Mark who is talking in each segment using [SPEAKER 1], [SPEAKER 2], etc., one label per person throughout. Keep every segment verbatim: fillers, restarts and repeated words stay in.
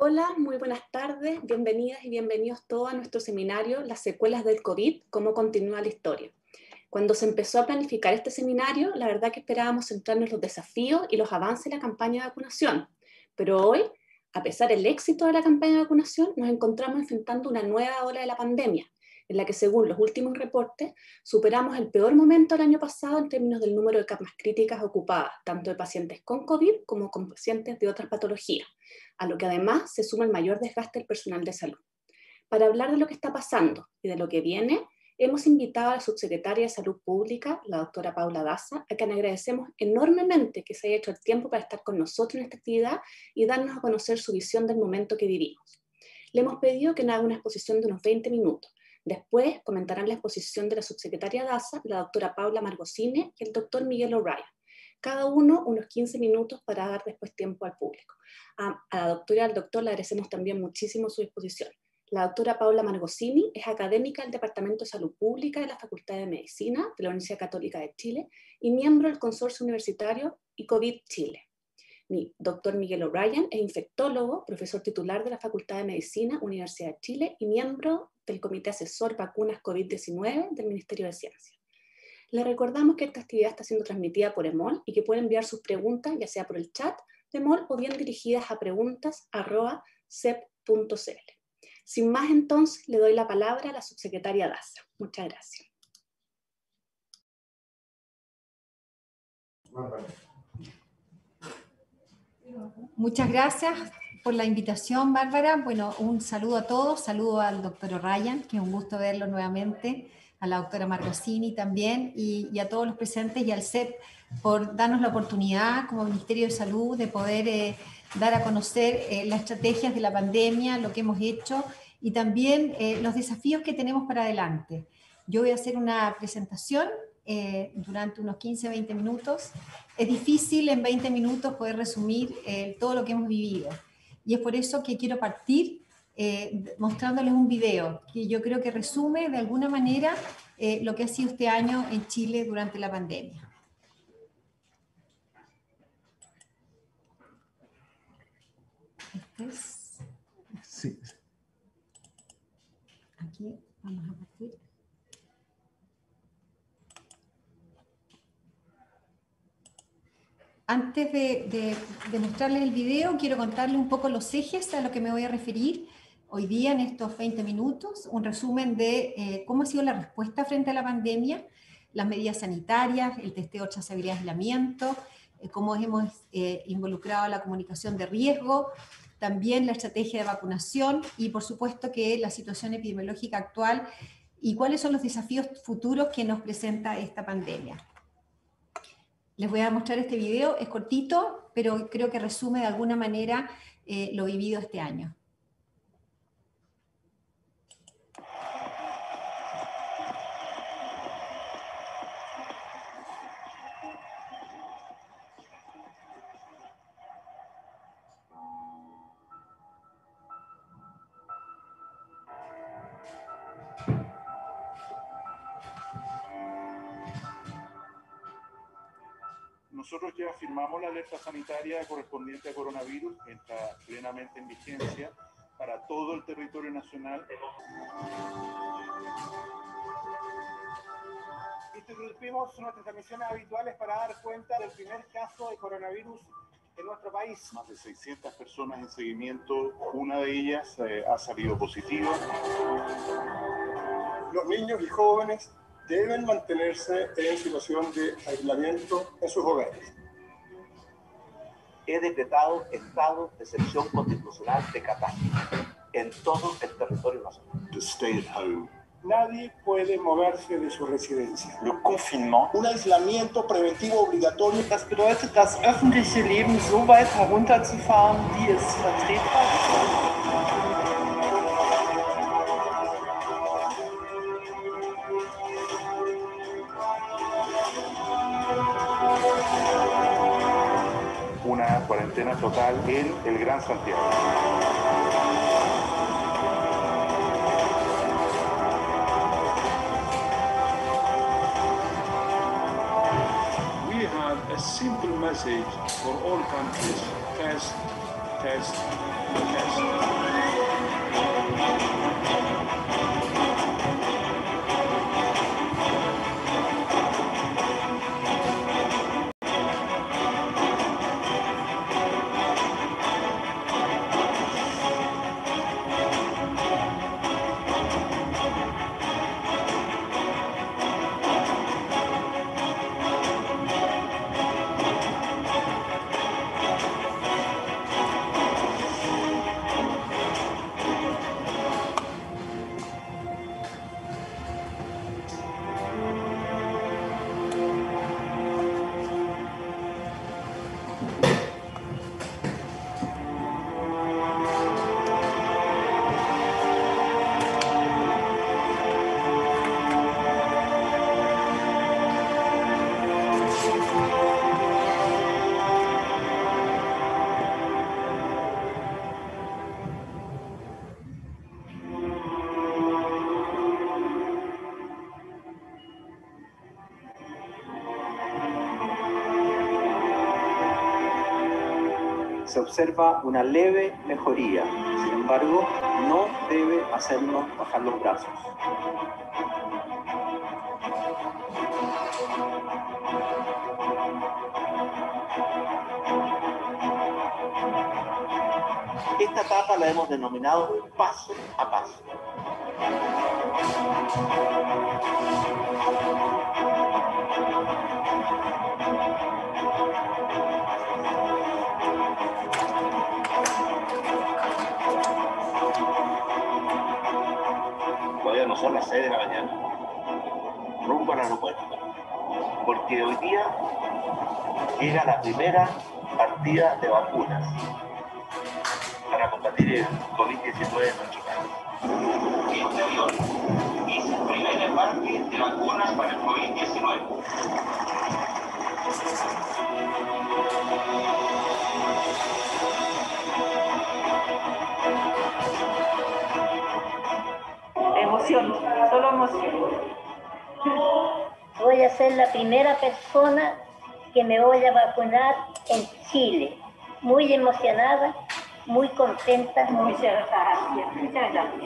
[SPEAKER 1] Hola, muy buenas tardes, bienvenidas y bienvenidos todos a nuestro seminario Las secuelas del COVID, cómo continúa la historia. Cuando se empezó a planificar este seminario, la verdad que esperábamos centrarnos en los desafíos y los avances de la campaña de vacunación, pero hoy, a pesar del éxito de la campaña de vacunación, nos encontramos enfrentando una nueva ola de la pandemia, en la que según los últimos reportes, superamos el peor momento del año pasado en términos del número de camas críticas ocupadas, tanto de pacientes con COVID como con pacientes de otras patologías, a lo que además se suma el mayor desgaste del personal de salud. Para hablar de lo que está pasando y de lo que viene, hemos invitado a la subsecretaria de Salud Pública, la doctora Paula Daza, a quien agradecemos enormemente que se haya hecho el tiempo para estar con nosotros en esta actividad y darnos a conocer su visión del momento que vivimos. Le hemos pedido que nos haga una exposición de unos veinte minutos. Después comentarán la exposición de la subsecretaria Daza, la doctora Paula Margocini y el doctor Miguel O'Ryan. Cada uno unos quince minutos para dar después tiempo al público. A, a la doctora y al doctor le agradecemos también muchísimo su disposición. La doctora Paula Margocini es académica del Departamento de Salud Pública de la Facultad de Medicina de la Universidad Católica de Chile y miembro del Consorcio Universitario y COVID Chile. Mi doctor Miguel O'Ryan es infectólogo, profesor titular de la Facultad de Medicina, Universidad de Chile y miembro del Comité Asesor Vacunas COVID diecinueve del Ministerio de Ciencia. Les recordamos que esta actividad está siendo transmitida por EMOL y que pueden enviar sus preguntas ya sea por el chat de EMOL o bien dirigidas a preguntas arroba cep punto cl. Sin más, entonces, le doy la palabra a la subsecretaria Daza. Muchas gracias.
[SPEAKER 2] Muchas gracias por la invitación, Bárbara. Bueno, un saludo a todos, saludo al doctor O'Ryan, que es un gusto verlo nuevamente, a la doctora Margocini también, y, y a todos los presentes y al C E P por darnos la oportunidad como Ministerio de Salud de poder eh, dar a conocer eh, las estrategias de la pandemia, lo que hemos hecho y también eh, los desafíos que tenemos para adelante. Yo voy a hacer una presentación eh, durante unos quince a veinte minutos. Es difícil en veinte minutos poder resumir eh, todo lo que hemos vivido y es por eso que quiero partir eh, mostrándoles un video que yo creo que resume de alguna manera eh, lo que ha sido este año en Chile durante la pandemia. Este es...
[SPEAKER 3] Sí.
[SPEAKER 2] Aquí vamos a partir. Antes de, de, de mostrarles el video, quiero contarles un poco los ejes a los que me voy a referir hoy día en estos veinte minutos, un resumen de eh, cómo ha sido la respuesta frente a la pandemia, las medidas sanitarias, el testeo de trazabilidad y aislamiento, eh, cómo hemos eh, involucrado a la comunicación de riesgo, también la estrategia de vacunación y por supuesto que la situación epidemiológica actual y cuáles son los desafíos futuros que nos presenta esta pandemia. Les voy a mostrar este video, es cortito, pero creo que resume de alguna manera eh, lo vivido este año.
[SPEAKER 4] Nosotros ya firmamos la alerta sanitaria correspondiente a coronavirus, que está plenamente en vigencia para todo el territorio nacional.
[SPEAKER 5] Interrumpimos nuestras transmisiones habituales para dar cuenta del primer caso de coronavirus en nuestro país.
[SPEAKER 4] Más de seiscientas personas en seguimiento, una de ellas eh, ha salido positiva.
[SPEAKER 6] Los niños y jóvenes deben mantenerse en situación de aislamiento en sus hogares.
[SPEAKER 7] He decretado estado de excepción constitucional de catástrofe en todo el territorio nacional.
[SPEAKER 4] To stay at home.
[SPEAKER 6] Nadie puede moverse de su residencia.
[SPEAKER 4] Le confinement.
[SPEAKER 6] Un aislamiento preventivo obligatorio.
[SPEAKER 8] Das bedeutet, das öffentliche Leben so weit herunterzufahren, wie es vertretbar ist.
[SPEAKER 4] Una cuarentena total en el Gran Santiago.
[SPEAKER 9] We have a simple message for all countries. First,
[SPEAKER 6] test, test.
[SPEAKER 7] Se observa una leve mejoría, sin embargo, no debe hacernos bajar los brazos. Esta etapa la hemos denominado paso a paso. Todavía no son las seis de la mañana. Rumbo al aeropuerto. Porque hoy día llega la primera partida de vacunas para combatir el COVID diecinueve en nuestro país. Este avión es el primer embarque de vacunas para el COVID diecinueve.
[SPEAKER 3] Emoción, solo emoción.
[SPEAKER 9] Voy a ser la primera persona que me voy a vacunar en Chile. Muy emocionada, muy contenta.
[SPEAKER 3] Muchas gracias, muchas gracias.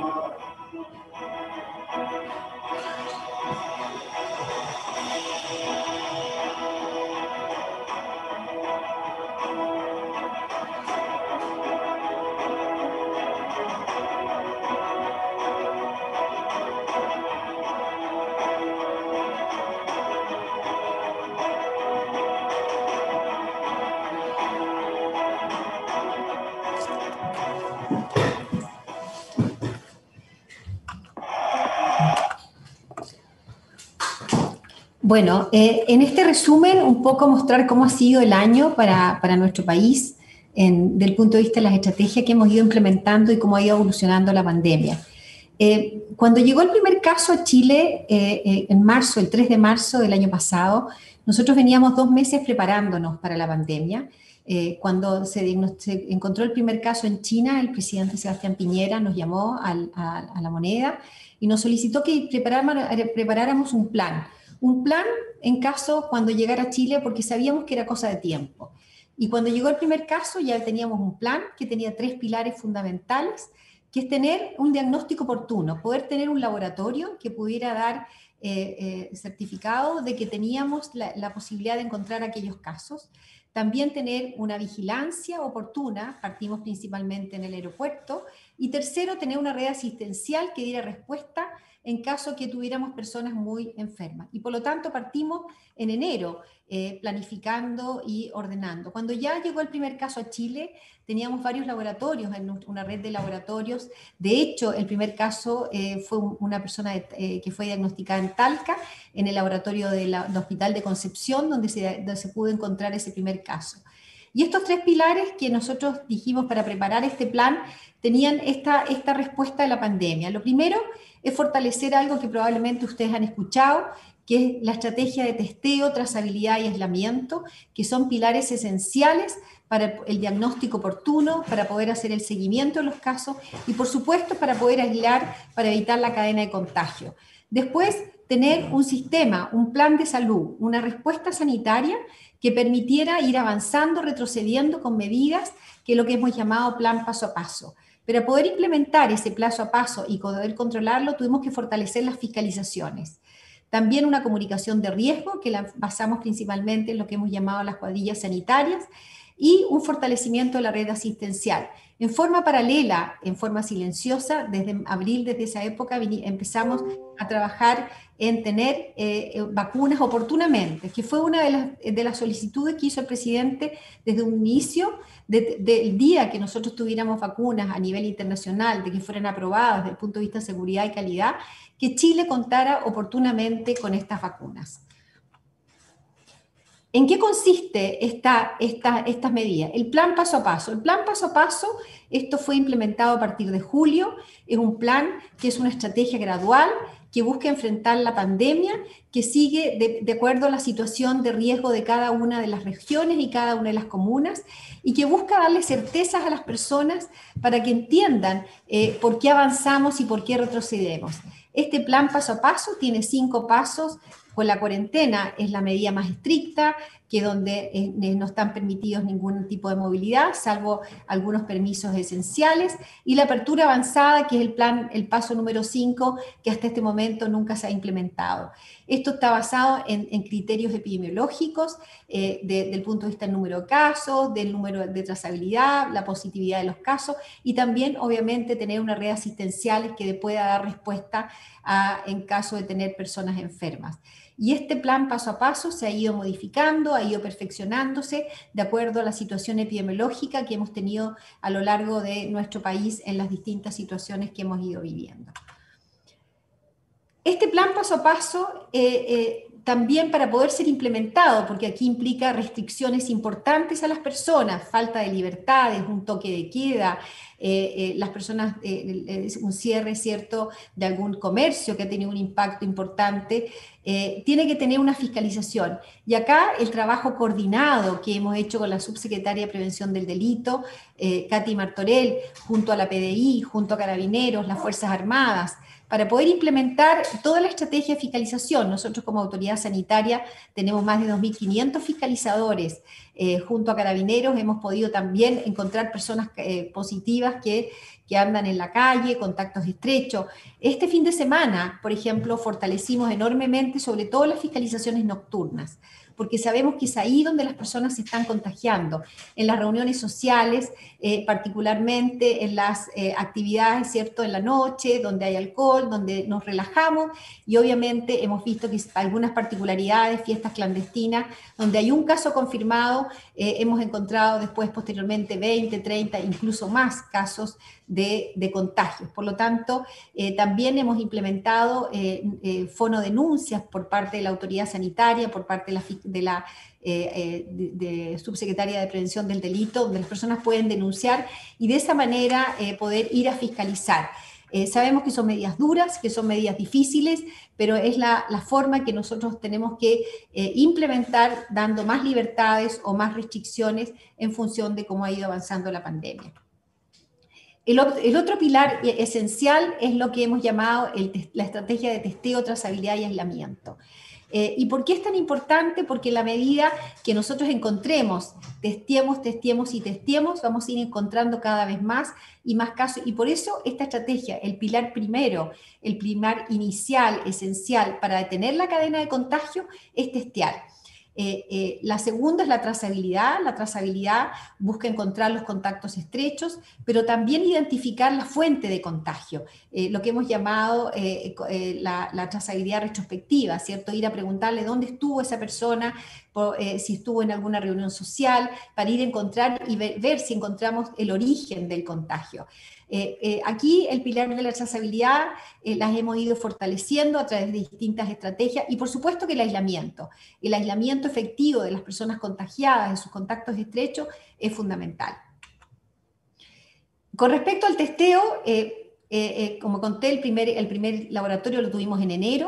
[SPEAKER 2] Bueno, eh, en este resumen un poco mostrar cómo ha sido el año para, para nuestro país en, del punto de vista de las estrategias que hemos ido implementando y cómo ha ido evolucionando la pandemia. Eh, cuando llegó el primer caso a Chile, eh, eh, en marzo, el tres de marzo del año pasado, nosotros veníamos dos meses preparándonos para la pandemia. Eh, cuando se, se encontró el primer caso en China, el presidente Sebastián Piñera nos llamó al, a, a La Moneda y nos solicitó que preparáramos, preparáramos un plan. Un plan en caso cuando llegara a Chile, porque sabíamos que era cosa de tiempo. Y cuando llegó el primer caso ya teníamos un plan que tenía tres pilares fundamentales, que es tener un diagnóstico oportuno, poder tener un laboratorio que pudiera dar eh, eh, certificado de que teníamos la, la posibilidad de encontrar aquellos casos. También tener una vigilancia oportuna, partimos principalmente en el aeropuerto. Y tercero, tener una red asistencial que diera respuesta en caso que tuviéramos personas muy enfermas. Y por lo tanto partimos en enero eh, planificando y ordenando. Cuando ya llegó el primer caso a Chile, teníamos varios laboratorios, en una red de laboratorios. De hecho, el primer caso eh, fue una persona de, eh, que fue diagnosticada en Talca, en el laboratorio del de Hospital de Concepción, donde se, donde se pudo encontrar ese primer caso. Y estos tres pilares que nosotros dijimos para preparar este plan tenían esta, esta respuesta a la pandemia. Lo primero es fortalecer algo que probablemente ustedes han escuchado, que es la estrategia de testeo, trazabilidad y aislamiento, que son pilares esenciales para el diagnóstico oportuno, para poder hacer el seguimiento de los casos y, por supuesto, para poder aislar, para evitar la cadena de contagio. Después, tener un sistema, un plan de salud, una respuesta sanitaria que permitiera ir avanzando, retrocediendo con medidas que es lo que hemos llamado plan paso a paso. Pero para poder implementar ese paso a paso y poder controlarlo, tuvimos que fortalecer las fiscalizaciones. También una comunicación de riesgo, que la basamos principalmente en lo que hemos llamado las cuadrillas sanitarias, y un fortalecimiento de la red asistencial. En forma paralela, en forma silenciosa, desde abril, desde esa época, empezamos a trabajar en tener eh, vacunas oportunamente, que fue una de las, de las solicitudes que hizo el presidente desde un inicio, de, de, del día que nosotros tuviéramos vacunas a nivel internacional, de que fueran aprobadas desde el punto de vista de seguridad y calidad, que Chile contara oportunamente con estas vacunas. ¿En qué consiste esta, esta, estas medidas? El plan paso a paso. El plan paso a paso, esto fue implementado a partir de julio, es un plan que es una estrategia gradual que busca enfrentar la pandemia, que sigue de, de acuerdo a la situación de riesgo de cada una de las regiones y cada una de las comunas, y que busca darle certezas a las personas para que entiendan eh, por qué avanzamos y por qué retrocedemos. Este plan paso a paso tiene cinco pasos. Pues la cuarentena es la medida más estricta, que donde eh, no están permitidos ningún tipo de movilidad, salvo algunos permisos esenciales, y la apertura avanzada, que es el plan, el paso número cinco, que hasta este momento nunca se ha implementado. Esto está basado en, en criterios epidemiológicos, eh, de, del punto de vista del número de casos, del número de trazabilidad, la positividad de los casos, y también, obviamente, tener una red asistencial que pueda dar respuesta a, en caso de tener personas enfermas. Y este plan paso a paso se ha ido modificando, ha ido perfeccionándose de acuerdo a la situación epidemiológica que hemos tenido a lo largo de nuestro país en las distintas situaciones que hemos ido viviendo. Este plan paso a paso eh, eh, también para poder ser implementado, porque aquí implica restricciones importantes a las personas, falta de libertades, un toque de queda, eh, eh, las personas, eh, un cierre, ¿cierto?, de algún comercio que ha tenido un impacto importante, eh, tiene que tener una fiscalización. Y acá el trabajo coordinado que hemos hecho con la subsecretaria de Prevención del Delito, eh, Katy Martorell, junto a la P D I, junto a Carabineros, las Fuerzas Armadas, para poder implementar toda la estrategia de fiscalización. Nosotros como autoridad sanitaria tenemos más de dos mil quinientos fiscalizadores. Eh, junto a Carabineros hemos podido también encontrar personas eh, positivas que, que andan en la calle, contactos estrechos. Este fin de semana, por ejemplo, fortalecimos enormemente sobre todo las fiscalizaciones nocturnas, porque sabemos que es ahí donde las personas se están contagiando, en las reuniones sociales, eh, particularmente en las eh, actividades, ¿cierto?, en la noche, donde hay alcohol, donde nos relajamos, y obviamente hemos visto que algunas particularidades, fiestas clandestinas, donde hay un caso confirmado, eh, hemos encontrado después, posteriormente, veinte, treinta, incluso más casos de, de contagios. Por lo tanto, eh, también hemos implementado eh, eh, fonodenuncias por parte de la autoridad sanitaria, por parte de la de la eh, de, de subsecretaria de Prevención del Delito, donde las personas pueden denunciar y de esa manera eh, poder ir a fiscalizar. Eh, sabemos que son medidas duras, que son medidas difíciles, pero es la, la forma que nosotros tenemos que eh, implementar, dando más libertades o más restricciones en función de cómo ha ido avanzando la pandemia. El, el otro pilar esencial es lo que hemos llamado el, la estrategia de testeo, trazabilidad y aislamiento. Eh, ¿Y por qué es tan importante? Porque en la medida que nosotros encontremos, testeemos, testeemos y testeemos, vamos a ir encontrando cada vez más y más casos. Y por eso esta estrategia, el pilar primero, el pilar inicial, esencial para detener la cadena de contagio, es testear. Eh, eh, la segunda es la trazabilidad. La trazabilidad busca encontrar los contactos estrechos, pero también identificar la fuente de contagio, eh, lo que hemos llamado eh, eh, la, la trazabilidad retrospectiva, ¿cierto? Ir a preguntarle dónde estuvo esa persona, por, eh, si estuvo en alguna reunión social, para ir a encontrar y ver, ver si encontramos el origen del contagio. Eh, eh, aquí el pilar de la trazabilidad eh, las hemos ido fortaleciendo a través de distintas estrategias y por supuesto que el aislamiento, el aislamiento efectivo de las personas contagiadas, de sus contactos estrechos, es fundamental. Con respecto al testeo, eh, eh, eh, como conté, el primer, el primer laboratorio lo tuvimos en enero.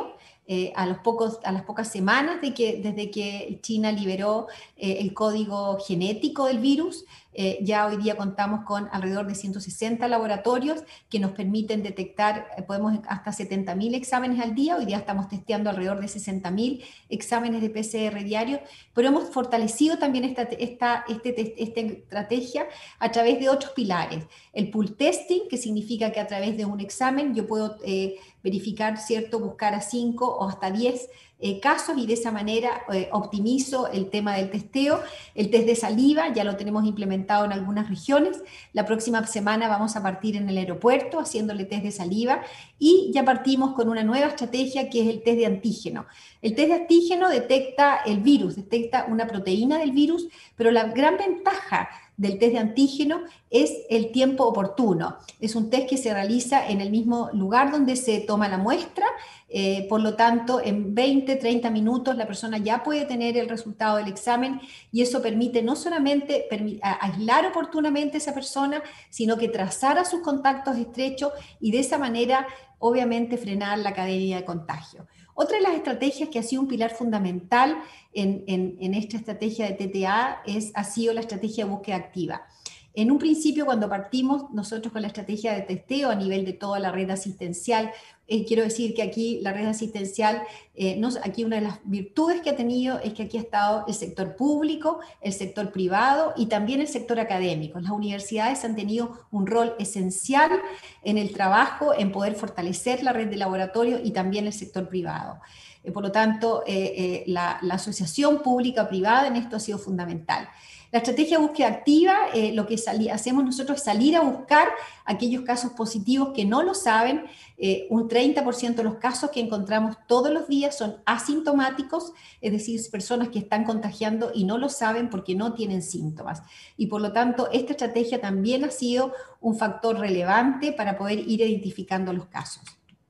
[SPEAKER 2] eh, a, los pocos, a las pocas semanas de que, desde que China liberó eh, el código genético del virus. Eh, ya hoy día contamos con alrededor de ciento sesenta laboratorios que nos permiten detectar, eh, podemos hasta setenta mil exámenes al día. Hoy día estamos testeando alrededor de sesenta mil exámenes de P C R diarios, pero hemos fortalecido también esta, esta, este, esta estrategia a través de otros pilares. El pool testing, que significa que a través de un examen yo puedo eh, verificar, ¿cierto?, buscar a cinco o hasta diez Eh, casos, y de esa manera eh, optimizo el tema del testeo. El test de saliva ya lo tenemos implementado en algunas regiones. La próxima semana vamos a partir en el aeropuerto haciéndole test de saliva, y ya partimos con una nueva estrategia que es el test de antígeno. El test de antígeno detecta el virus, detecta una proteína del virus, pero la gran ventaja del test de antígeno es el tiempo oportuno. Es un test que se realiza en el mismo lugar donde se toma la muestra, eh, por lo tanto en veinte, treinta minutos la persona ya puede tener el resultado del examen, y eso permite no solamente permi- aislar oportunamente a esa persona, sino que trazar a sus contactos estrechos y de esa manera obviamente frenar la cadena de contagio. Otra de las estrategias que ha sido un pilar fundamental en, en, en esta estrategia de T T A es, ha sido la estrategia de búsqueda activa. En un principio, cuando partimos nosotros con la estrategia de testeo a nivel de toda la red asistencial, eh, quiero decir que aquí la red asistencial, eh, no, aquí una de las virtudes que ha tenido es que aquí ha estado el sector público, el sector privado y también el sector académico. Las universidades han tenido un rol esencial en el trabajo, en poder fortalecer la red de laboratorios, y también el sector privado. Eh, por lo tanto, eh, eh, la, la asociación pública-privada en esto ha sido fundamental. La estrategia de búsqueda activa, eh, lo que salí, hacemos nosotros es salir a buscar aquellos casos positivos que no lo saben. Eh, un treinta por ciento de los casos que encontramos todos los días son asintomáticos, es decir, personas que están contagiando y no lo saben porque no tienen síntomas. Y por lo tanto, esta estrategia también ha sido un factor relevante para poder ir identificando los casos.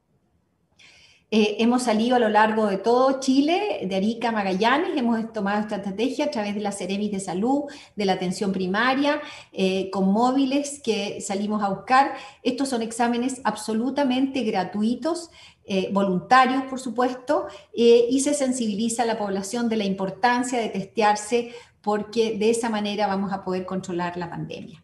[SPEAKER 2] Eh, hemos salido a lo largo de todo Chile, de Arica a Magallanes, hemos tomado esta estrategia a través de las Ceremis de Salud, de la atención primaria, eh, con móviles que salimos a buscar. Estos son exámenes absolutamente gratuitos, eh, voluntarios por supuesto, eh, y se sensibiliza a la población de la importancia de testearse, porque de esa manera vamos a poder controlar la pandemia.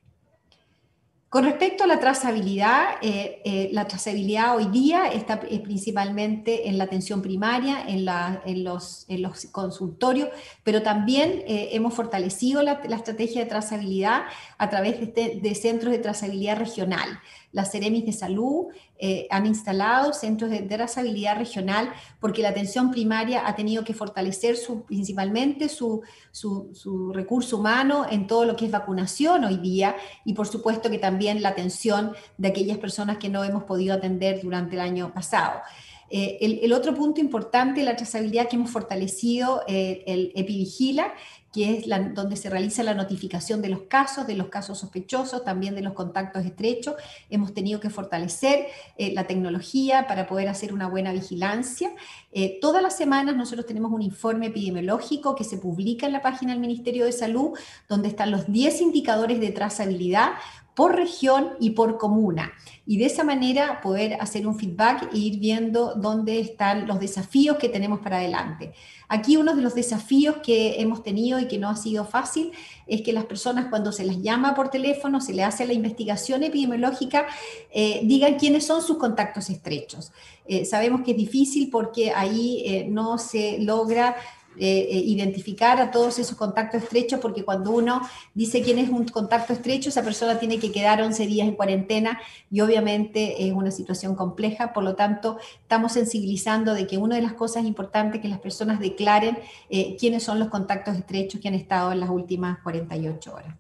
[SPEAKER 2] Con respecto a la trazabilidad, eh, eh, la trazabilidad hoy día está eh, principalmente en la atención primaria, en, la, en, los, en los consultorios, pero también eh, hemos fortalecido la, la estrategia de trazabilidad a través de, este, de centros de trazabilidad regional. Las Ceremis de Salud eh, han instalado centros de trazabilidad regional, porque la atención primaria ha tenido que fortalecer su, principalmente su, su, su recurso humano en todo lo que es vacunación hoy día, y por supuesto que también la atención de aquellas personas que no hemos podido atender durante el año pasado. Eh, el, el otro punto importante de la trazabilidad que hemos fortalecido, eh, el EpiVigila, que es la, donde se realiza la notificación de los casos, de los casos sospechosos, también de los contactos estrechos. Hemos tenido que fortalecer eh, la tecnología para poder hacer una buena vigilancia. Eh, todas las semanas nosotros tenemos un informe epidemiológico que se publica en la página del Ministerio de Salud, donde están los diez indicadores de trazabilidad por región y por comuna, y de esa manera poder hacer un feedback e ir viendo dónde están los desafíos que tenemos para adelante. Aquí uno de los desafíos que hemos tenido y que no ha sido fácil es que las personas, cuando se las llama por teléfono, se les hace la investigación epidemiológica, eh, digan quiénes son sus contactos estrechos. Eh, sabemos que es difícil porque ahí eh, no se logra Eh, eh, identificar a todos esos contactos estrechos, porque cuando uno dice quién es un contacto estrecho, esa persona tiene que quedar once días en cuarentena, y obviamente es una situación compleja. Por lo tanto, estamos sensibilizando de que una de las cosas importantes es que las personas declaren eh, quiénes son los contactos estrechos que han estado en las últimas cuarenta y ocho horas.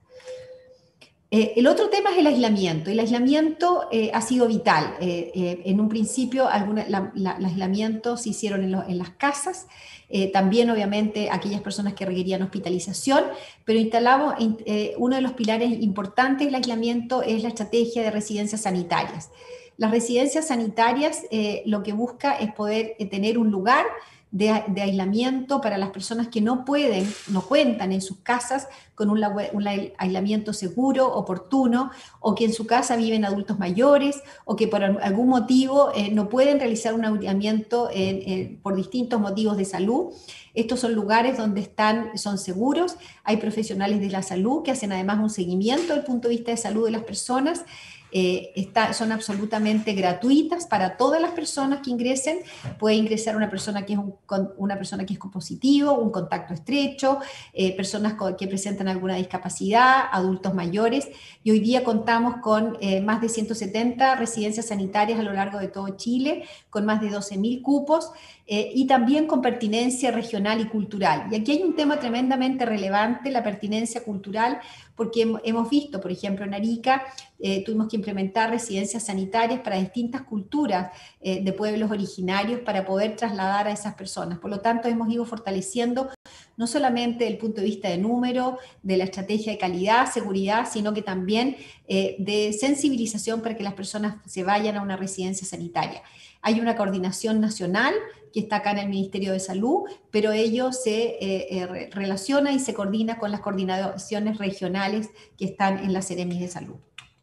[SPEAKER 2] Eh, el otro tema es el aislamiento. El aislamiento eh, ha sido vital. Eh, eh, en un principio, alguna, la, la, el aislamiento se hicieron en, lo, en las casas, eh, también obviamente aquellas personas que requerían hospitalización, pero instalamos, eh, uno de los pilares importantes del aislamiento es la estrategia de residencias sanitarias. Las residencias sanitarias eh, lo que busca es poder eh, tener un lugar de, de aislamiento para las personas que no pueden, no cuentan en sus casas con un, un aislamiento seguro, oportuno, o que en su casa viven adultos mayores, o que por algún motivo eh, no pueden realizar un aislamiento eh, eh, por distintos motivos de salud. Estos son lugares donde están, son seguros, hay profesionales de la salud que hacen además un seguimiento desde el punto de vista de salud de las personas. Eh, está, son absolutamente gratuitas para todas las personas que ingresen. Puede ingresar una persona que es, un, una persona que es positivo, un contacto estrecho, eh, personas con, que presentan alguna discapacidad, adultos mayores, y hoy día contamos con eh, más de ciento setenta residencias sanitarias a lo largo de todo Chile, con más de doce mil cupos, eh, y también con pertinencia regional y cultural. Y aquí hay un tema tremendamente relevante, la pertinencia cultural, porque hemos visto, por ejemplo, en Arica, eh, tuvimos que implementar residencias sanitarias para distintas culturas eh, de pueblos originarios para poder trasladar a esas personas. Por lo tanto, hemos ido fortaleciendo no solamente el punto de vista de número, de la estrategia de calidad, seguridad, sino que también eh, de sensibilización para que las personas se vayan a una residencia sanitaria. Hay una coordinación nacional que está acá en el Ministerio de Salud, pero ello se eh, eh, relaciona y se coordina con las coordinaciones regionales que están en las Seremis de Salud.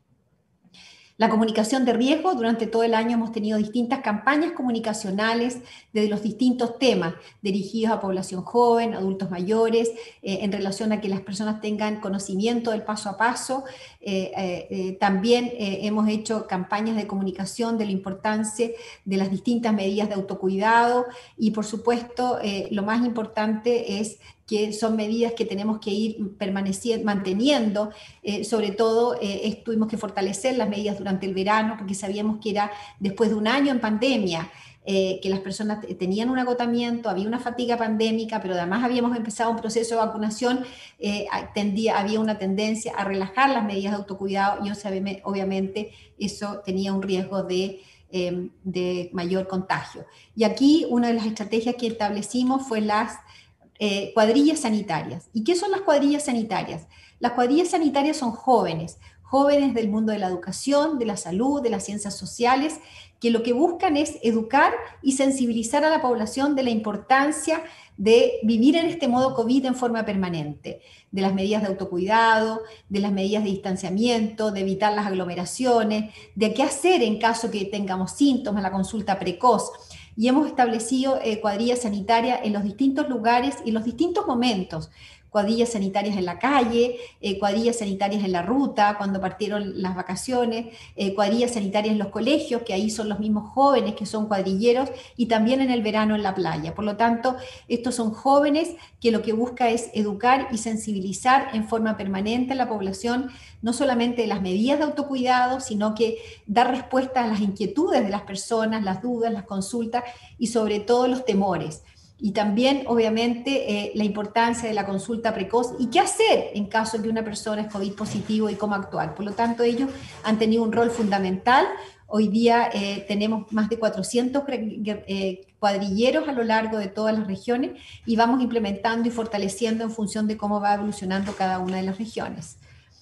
[SPEAKER 2] La comunicación de riesgo, durante todo el año hemos tenido distintas campañas comunicacionales de los distintos temas dirigidos a población joven, adultos mayores, eh, en relación a que las personas tengan conocimiento del paso a paso. Eh, eh, eh, también eh, hemos hecho campañas de comunicación de la importancia de las distintas medidas de autocuidado y, por supuesto, eh, lo más importante es que son medidas que tenemos que ir permaneciendo, manteniendo, eh, sobre todo eh, tuvimos que fortalecer las medidas durante el verano, porque sabíamos que era después de un año en pandemia, eh, que las personas tenían un agotamiento, había una fatiga pandémica, pero además habíamos empezado un proceso de vacunación, eh, tendía, había una tendencia a relajar las medidas de autocuidado y obviamente eso tenía un riesgo de, eh, de mayor contagio. Y aquí una de las estrategias que establecimos fue las Eh, cuadrillas sanitarias. ¿Y qué son las cuadrillas sanitarias? Las cuadrillas sanitarias son jóvenes, jóvenes del mundo de la educación, de la salud, de las ciencias sociales, que lo que buscan es educar y sensibilizar a la población de la importancia de vivir en este modo COVID en forma permanente, de las medidas de autocuidado, de las medidas de distanciamiento, de evitar las aglomeraciones, de qué hacer en caso que tengamos síntomas, la consulta precoz. Y hemos establecido eh, cuadrillas sanitarias en los distintos lugares y los distintos momentos. Cuadrillas sanitarias en la calle, eh, cuadrillas sanitarias en la ruta, cuando partieron las vacaciones, eh, cuadrillas sanitarias en los colegios, que ahí son los mismos jóvenes que son cuadrilleros, y también en el verano en la playa. Por lo tanto, estos son jóvenes que lo que busca es educar y sensibilizar en forma permanente a la población, no solamente de las medidas de autocuidado, sino que dar respuesta a las inquietudes de las personas, las dudas, las consultas y sobre todo los temores. Y también, obviamente, eh, la importancia de la consulta precoz y qué hacer en caso de que una persona es COVID positivo y cómo actuar. Por lo tanto, ellos han tenido un rol fundamental. Hoy día eh, tenemos más de cuatrocientos eh, cuadrilleros a lo largo de todas las regiones y vamos implementando y fortaleciendo en función de cómo va evolucionando cada una de las regiones.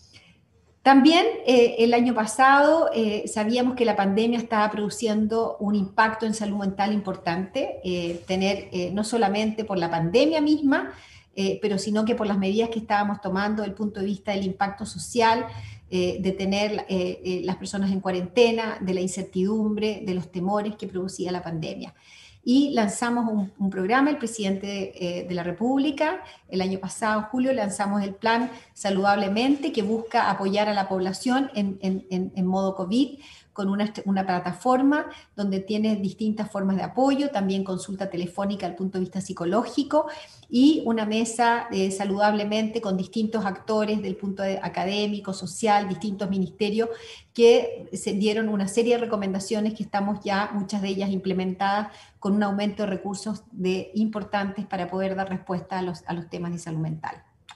[SPEAKER 2] También eh, el año pasado eh, sabíamos que la pandemia estaba produciendo un impacto en salud mental importante, eh, tener eh, no solamente por la pandemia misma, eh, pero sino que por las medidas que estábamos tomando desde el punto de vista del impacto social, eh, de tener eh, eh, las personas en cuarentena, de la incertidumbre, de los temores que producía la pandemia. Y lanzamos un, un programa, el presidente eh, de la República, el año pasado, en julio, lanzamos el plan Saludablemente, que busca apoyar a la población en, en, en, en modo COVID, con una, una plataforma donde tiene distintas formas de apoyo, también consulta telefónica al punto de vista psicológico y una mesa eh, saludablemente con distintos actores del punto de académico, social, distintos ministerios que se dieron una serie de recomendaciones que estamos ya, muchas de ellas implementadas con un aumento de recursos de, importantes para poder dar respuesta a los, a los temas de salud mental.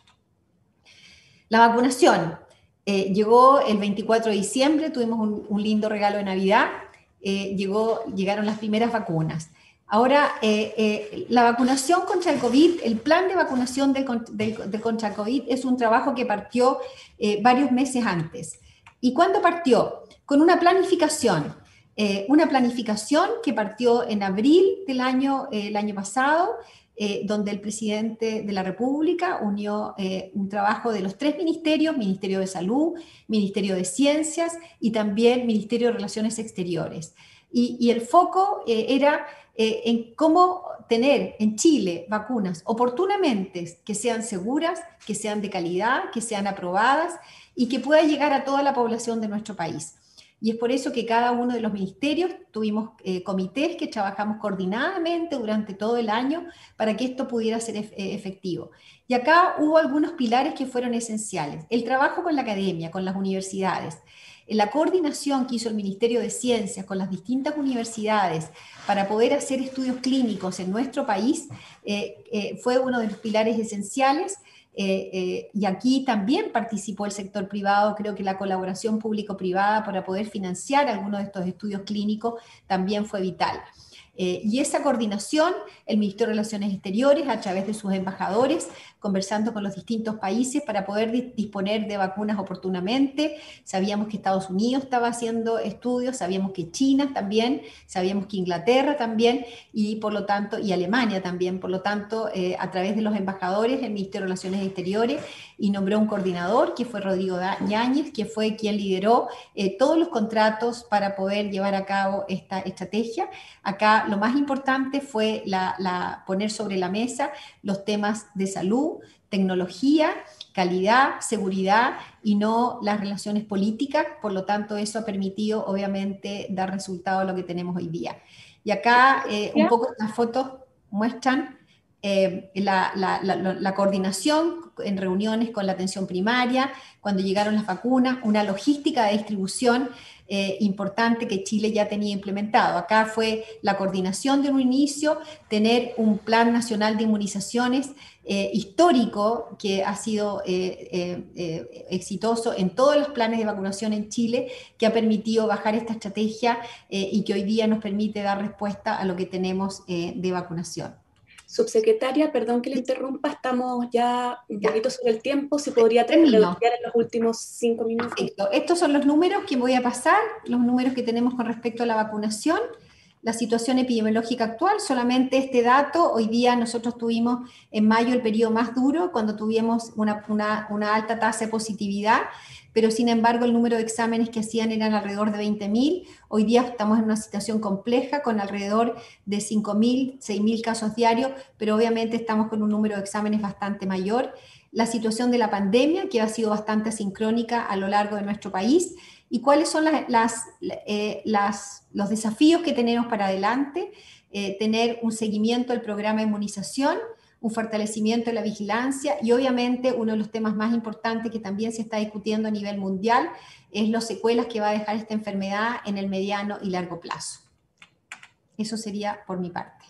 [SPEAKER 2] La vacunación. Eh, llegó el veinticuatro de diciembre, tuvimos un, un lindo regalo de Navidad, eh, llegó, llegaron las primeras vacunas. Ahora, eh, eh, la vacunación contra el COVID, el plan de vacunación del, del, del contra el COVID es un trabajo que partió eh, varios meses antes. ¿Y cuándo partió? Con una planificación. eh, una planificación que partió en abril del año, eh, el año pasado, eh, donde el presidente de la República unió eh, un trabajo de los tres ministerios, Ministerio de Salud, Ministerio de Ciencias y también Ministerio de Relaciones Exteriores. Y, y el foco eh, era eh, en cómo tener en Chile vacunas oportunamente que sean seguras, que sean de calidad, que sean aprobadas y que pueda llegar a toda la población de nuestro país. Y es por eso que cada uno de los ministerios tuvimos eh, comités que trabajamos coordinadamente durante todo el año para que esto pudiera ser ef efectivo. Y acá hubo algunos pilares que fueron esenciales. El trabajo con la academia, con las universidades, la coordinación que hizo el Ministerio de Ciencias con las distintas universidades para poder hacer estudios clínicos en nuestro país eh, eh, fue uno de los pilares esenciales. Eh, eh, y aquí también participó el sector privado. Creo que la colaboración público-privada para poder financiar algunos de estos estudios clínicos también fue vital. Eh, y esa coordinación, el Ministerio de Relaciones Exteriores, a través de sus embajadores, conversando con los distintos países para poder di disponer de vacunas oportunamente. Sabíamos que Estados Unidos estaba haciendo estudios, sabíamos que China también, sabíamos que Inglaterra también, y por lo tanto, y Alemania también, por lo tanto, eh, a través de los embajadores, el Ministerio de Relaciones Exteriores, y nombró un coordinador, que fue Rodrigo Yáñez, que fue quien lideró eh, todos los contratos para poder llevar a cabo esta estrategia. Acá lo más importante fue la, la, poner sobre la mesa los temas de salud, tecnología, calidad, seguridad y no las relaciones políticas. Por lo tanto, eso ha permitido obviamente dar resultado a lo que tenemos hoy día. Y acá eh, un poco las fotos muestran eh, la, la, la, la coordinación en reuniones con la atención primaria, cuando llegaron las vacunas, una logística de distribución Eh, importante que Chile ya tenía implementado. Acá fue la coordinación de un inicio, tener un plan nacional de inmunizaciones eh, histórico que ha sido eh, eh, eh, exitoso en todos los planes de vacunación en Chile, que ha permitido bajar esta estrategia eh, y que hoy día nos permite dar respuesta a lo que tenemos eh, de vacunación.
[SPEAKER 1] Subsecretaria, perdón que le interrumpa, estamos ya un poquito sobre el tiempo, si podría redondear en los últimos cinco minutos.
[SPEAKER 2] Perfecto. Estos son los números que voy a pasar, los números que tenemos con respecto a la vacunación, la situación epidemiológica actual, solamente este dato. Hoy día nosotros tuvimos en mayo el periodo más duro, cuando tuvimos una, una, una alta tasa de positividad, pero sin embargo el número de exámenes que hacían eran alrededor de veinte mil. Hoy día estamos en una situación compleja con alrededor de cinco mil, seis mil casos diarios, pero obviamente estamos con un número de exámenes bastante mayor. La situación de la pandemia, que ha sido bastante asincrónica a lo largo de nuestro país, y cuáles son las, las, eh, las, los desafíos que tenemos para adelante. Eh, tener un seguimiento del programa de inmunización, un fortalecimiento de la vigilancia y obviamente uno de los temas más importantes que también se está discutiendo a nivel mundial es las secuelas que va a dejar esta enfermedad en el mediano y largo plazo. Eso sería por mi parte.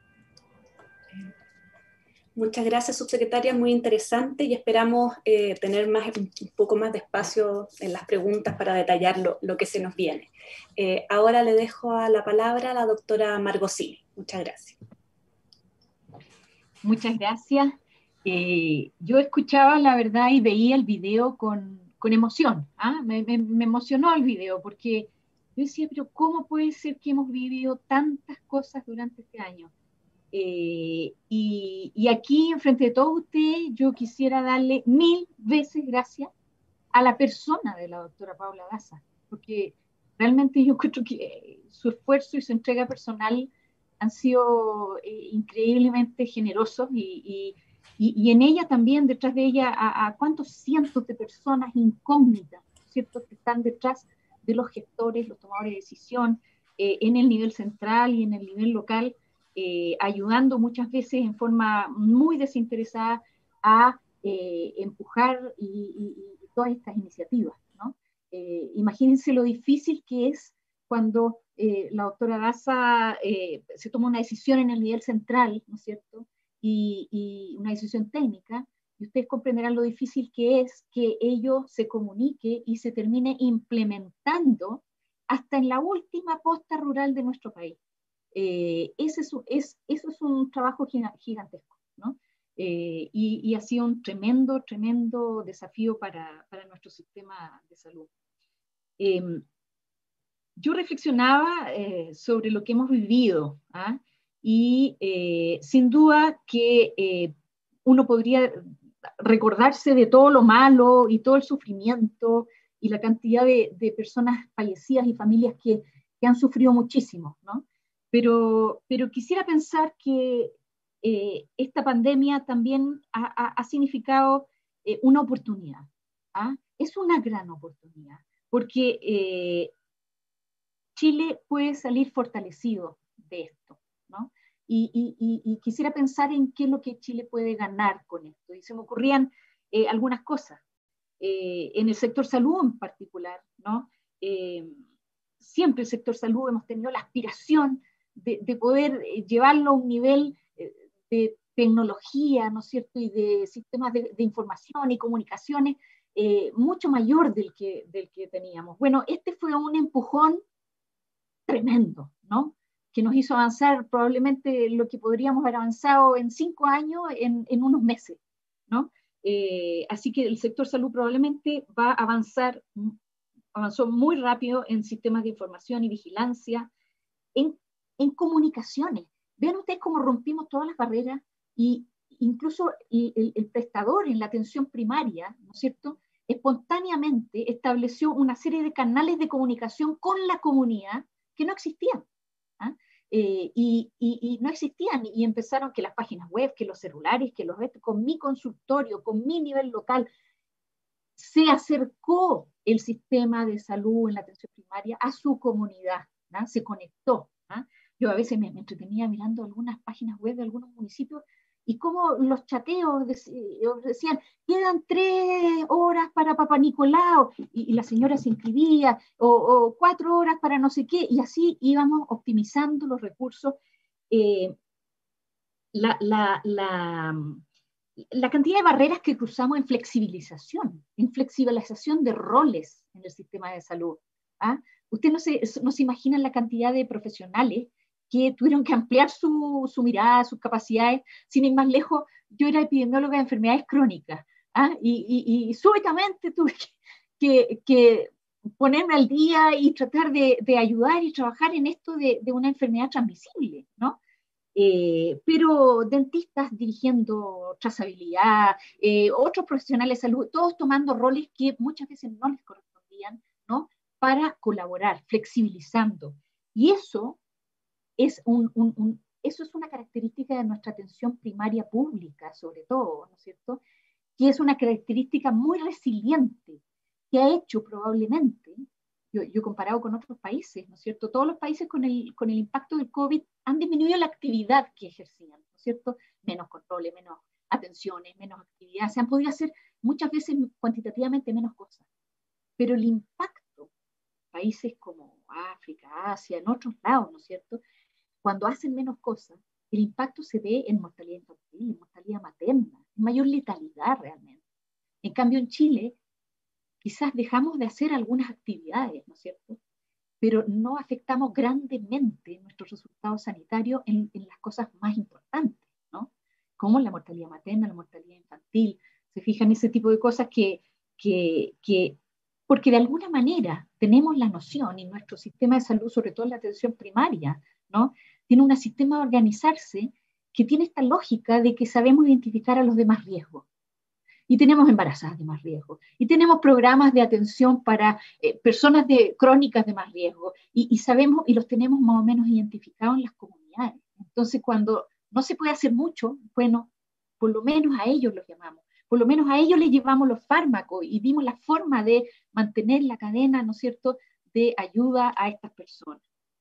[SPEAKER 1] Muchas gracias, subsecretaria, muy interesante y esperamos eh, tener más, un poco más de espacio en las preguntas para detallar lo, lo que se nos viene. Eh, ahora le dejo a la palabra a la doctora Margosini. Muchas gracias.
[SPEAKER 10] Muchas gracias. Eh, yo escuchaba la verdad y veía el video con, con emoción. ¿ah? Me, me, me emocionó el video porque yo decía, pero ¿cómo puede ser que hemos vivido tantas cosas durante este año? Eh, y, y aquí, enfrente de todos ustedes, yo quisiera darle mil veces gracias a la persona de la doctora Paula Daza, porque realmente yo creo que su esfuerzo y su entrega personal han sido eh, increíblemente generosos y, y, y en ella también, detrás de ella, a, a cuántos cientos de personas incógnitas, ¿cierto?, que están detrás de los gestores, los tomadores de decisión, eh, en el nivel central y en el nivel local, Eh, ayudando muchas veces en forma muy desinteresada a eh, empujar y, y, y todas estas iniciativas, ¿no? Eh, imagínense lo difícil que es cuando eh, la doctora Daza eh, se toma una decisión en el nivel central, ¿no es cierto? Y, y una decisión técnica, y ustedes comprenderán lo difícil que es que ello se comunique y se termine implementando hasta en la última posta rural de nuestro país. Eh, ese es, es, eso es un trabajo gigantesco, ¿no? Eh, y, y ha sido un tremendo, tremendo desafío para, para nuestro sistema de salud. Eh, yo reflexionaba eh, sobre lo que hemos vivido, ¿ah? y eh, sin duda que eh, uno podría recordarse de todo lo malo y todo el sufrimiento y la cantidad de, de personas fallecidas y familias que, que han sufrido muchísimo, ¿no? Pero, pero quisiera pensar que eh, esta pandemia también ha, ha, ha significado eh, una oportunidad, ¿ah? Es una gran oportunidad, porque eh, Chile puede salir fortalecido de esto, ¿no? Y, y, y, y quisiera pensar en qué es lo que Chile puede ganar con esto. Y se me ocurrían eh, algunas cosas. Eh, en el sector salud en particular, ¿no? Eh, siempre el sector salud hemos tenido la aspiración de, de poder eh, llevarlo a un nivel eh, de tecnología, ¿no es cierto? Y de sistemas de, de información y comunicaciones eh, mucho mayor del que, del que teníamos. Bueno, este fue un empujón tremendo, ¿no? Que nos hizo avanzar probablemente lo que podríamos haber avanzado en cinco años en, en unos meses, ¿no? Eh, así que el sector salud probablemente va a avanzar, avanzó muy rápido en sistemas de información y vigilancia, en, en comunicaciones. Vean ustedes cómo rompimos todas las barreras y incluso el, el, el prestador en la atención primaria, ¿no es cierto?, espontáneamente estableció una serie de canales de comunicación con la comunidad que no existían. ¿Ah? Eh, y, y, y no existían, y empezaron que las páginas web, que los celulares, que los con mi consultorio, con mi nivel local, se acercó el sistema de salud en la atención primaria a su comunidad, ¿no? Se conectó. ¿no? Yo a veces me, me entretenía mirando algunas páginas web de algunos municipios y cómo los chateos decían, quedan tres horas para Papá Nicolau, y, y la señora se inscribía, o, o cuatro horas para no sé qué, y así íbamos optimizando los recursos. Eh, la, la, la, la cantidad de barreras que cruzamos en flexibilización, en flexibilización de roles en el sistema de salud. ¿ah? Usted no se, no se imagina la cantidad de profesionales que tuvieron que ampliar su, su mirada, sus capacidades. Sin ir más lejos, yo era epidemióloga de enfermedades crónicas, ¿ah? y, y, y súbitamente tuve que, que, que ponerme al día y tratar de, de ayudar y trabajar en esto de, de una enfermedad transmisible, ¿no? Eh, pero dentistas dirigiendo trazabilidad, eh, otros profesionales de salud, todos tomando roles que muchas veces no les correspondían, ¿no? Para colaborar, flexibilizando. Y eso es, un, un, un, eso es una característica de nuestra atención primaria pública, sobre todo, ¿no es cierto? Que es una característica muy resiliente, que ha hecho probablemente, yo, yo comparado con otros países, ¿no es cierto? Todos los países con el, con el impacto del COVID han disminuido la actividad que ejercían, ¿no es cierto? Menos controles, menos atenciones, menos actividad, se han podido hacer muchas veces cuantitativamente menos cosas, pero el impacto, países como África, Asia, en otros lados, ¿no es cierto? Cuando hacen menos cosas, el impacto se ve en mortalidad infantil, en mortalidad materna, en mayor letalidad realmente. En cambio, en Chile, quizás dejamos de hacer algunas actividades, ¿no es cierto? Pero no afectamos grandemente nuestros resultados sanitarios en, en las cosas más importantes, ¿no? Como la mortalidad materna, la mortalidad infantil. Se fijan ese tipo de cosas que, que, que, porque de alguna manera tenemos la noción, y nuestro sistema de salud, sobre todo en la atención primaria, ¿no? Tiene un sistema de organizarse que tiene esta lógica de que sabemos identificar a los de más riesgo. Y tenemos embarazadas de más riesgo. Y tenemos programas de atención para eh, personas de, crónicas de más riesgo. Y, y sabemos, y los tenemos más o menos identificados en las comunidades. Entonces, cuando no se puede hacer mucho, bueno, por lo menos a ellos los llamamos. Por lo menos a ellos les llevamos los fármacos y dimos la forma de mantener la cadena, ¿no es cierto?, de ayuda a estas personas.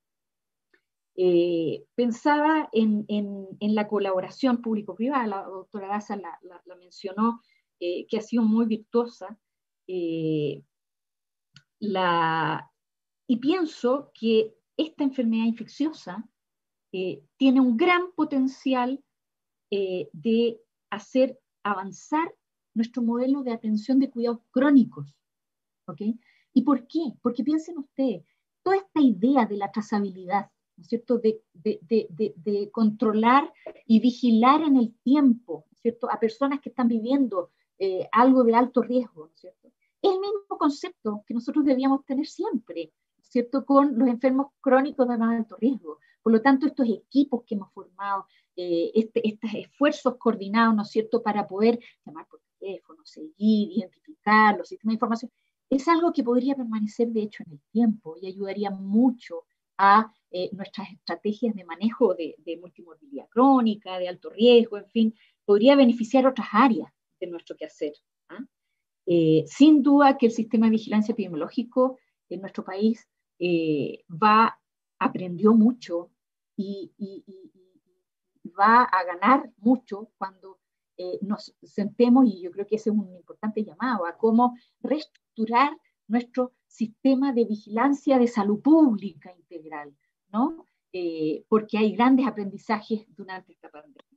[SPEAKER 10] Eh, pensaba en, en, en la colaboración público-privada, la doctora Daza la, la, la mencionó, eh, que ha sido muy virtuosa, eh, la, y pienso que esta enfermedad infecciosa eh, tiene un gran potencial eh, de hacer avanzar nuestro modelo de atención de cuidados crónicos, ¿ok? ¿Y por qué? Porque piensen ustedes, toda esta idea de la trazabilidad, ¿no es cierto?, de, de, de, de, de controlar y vigilar en el tiempo, ¿no es cierto?, a personas que están viviendo eh, algo de alto riesgo, ¿no es cierto?, es el mismo concepto que nosotros debíamos tener siempre, ¿no es cierto?, con los enfermos crónicos de más alto riesgo. Por lo tanto, estos equipos que hemos formado, eh, este, estos esfuerzos coordinados, ¿no es cierto?, para poder llamar por teléfono, seguir, identificar los sistemas de información, es algo que podría permanecer, de hecho, en el tiempo y ayudaría mucho a eh, nuestras estrategias de manejo de, de multimorbilidad crónica, de alto riesgo, en fin, podría beneficiar otras áreas de nuestro quehacer. ¿eh? Eh, sin duda que el sistema de vigilancia epidemiológico en nuestro país eh, va, aprendió mucho y, y, y, y va a ganar mucho cuando eh, nos sentemos, y yo creo que ese es un importante llamado, a cómo reestructurar nuestro sistema de vigilancia de salud pública integral, ¿no? Eh, porque hay grandes aprendizajes durante esta pandemia.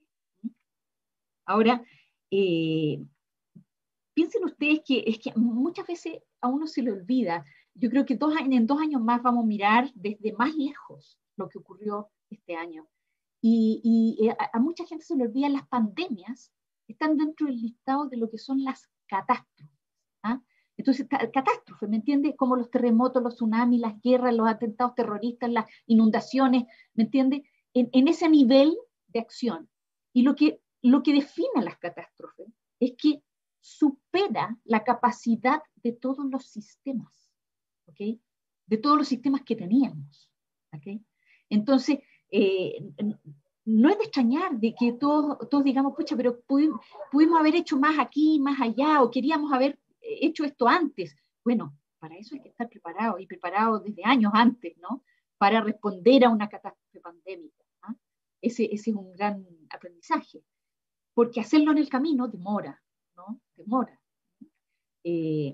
[SPEAKER 10] Ahora, eh, piensen ustedes que, es que muchas veces a uno se le olvida. Yo creo que dos, en dos años más vamos a mirar desde más lejos lo que ocurrió este año. Y, y a, a mucha gente se le olvida, las pandemias están dentro del listado de lo que son las catástrofes. ¿ah? Entonces, catástrofes, ¿me entiendes? Como los terremotos, los tsunamis, las guerras, los atentados terroristas, las inundaciones, ¿me entiendes? En, en ese nivel de acción. Y lo que, lo que define a las catástrofes es que supera la capacidad de todos los sistemas, ¿ok? De todos los sistemas que teníamos, ¿ok? Entonces, eh, no es de extrañar de que todos, todos digamos, pucha, pero pudimos, pudimos haber hecho más aquí, más allá, o queríamos haber hecho esto antes. Bueno, para eso hay que estar preparado, y preparado desde años antes, ¿no? Para responder a una catástrofe pandémica. ¿no? Ese, ese es un gran aprendizaje, porque hacerlo en el camino demora, ¿no? Demora. Eh,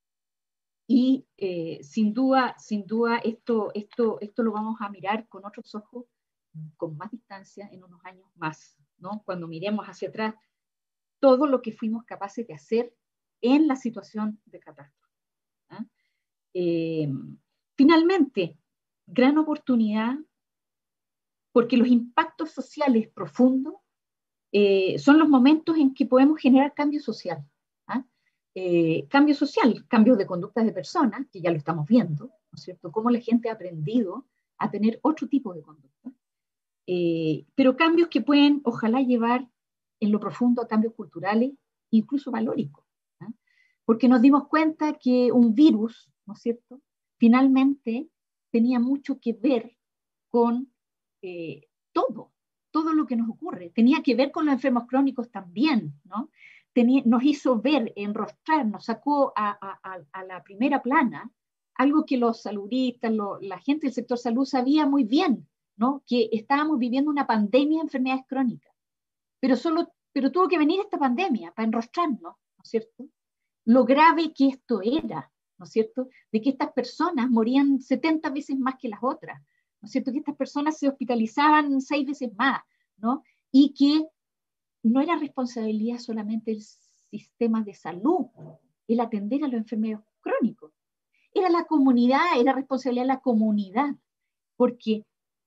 [SPEAKER 10] y eh, sin duda, sin duda esto, esto, esto lo vamos a mirar con otros ojos, con más distancia en unos años más, ¿no? Cuando miremos hacia atrás todo lo que fuimos capaces de hacer en la situación de catástrofe. ¿eh? Eh, finalmente, gran oportunidad, porque los impactos sociales profundos eh, son los momentos en que podemos generar cambio social. ¿eh? Eh, cambio social, cambios de conductas de personas, que ya lo estamos viendo, ¿no es cierto? Cómo la gente ha aprendido a tener otro tipo de conducta. Eh, pero cambios que pueden, ojalá, llevar en lo profundo a cambios culturales, incluso valóricos. ¿eh? Porque nos dimos cuenta que un virus, ¿no es cierto?, finalmente tenía mucho que ver con eh, todo, todo lo que nos ocurre. Tenía que ver con los enfermos crónicos también, ¿no? Tenía, nos hizo ver, enrostrar, nos sacó a, a, a la primera plana algo que los saludistas, lo, la gente del sector salud sabía muy bien, ¿no? Que estábamos viviendo una pandemia de enfermedades crónicas. Pero, solo, pero tuvo que venir esta pandemia para enrostrarnos, ¿no es cierto? Lo grave que esto era, ¿no es cierto? De que estas personas morían setenta veces más que las otras, ¿no es cierto? Que estas personas se hospitalizaban seis veces más, ¿no? Y que no era responsabilidad solamente del sistema de salud el atender a los enfermos crónicos. Era la comunidad, era responsabilidad de la comunidad, porque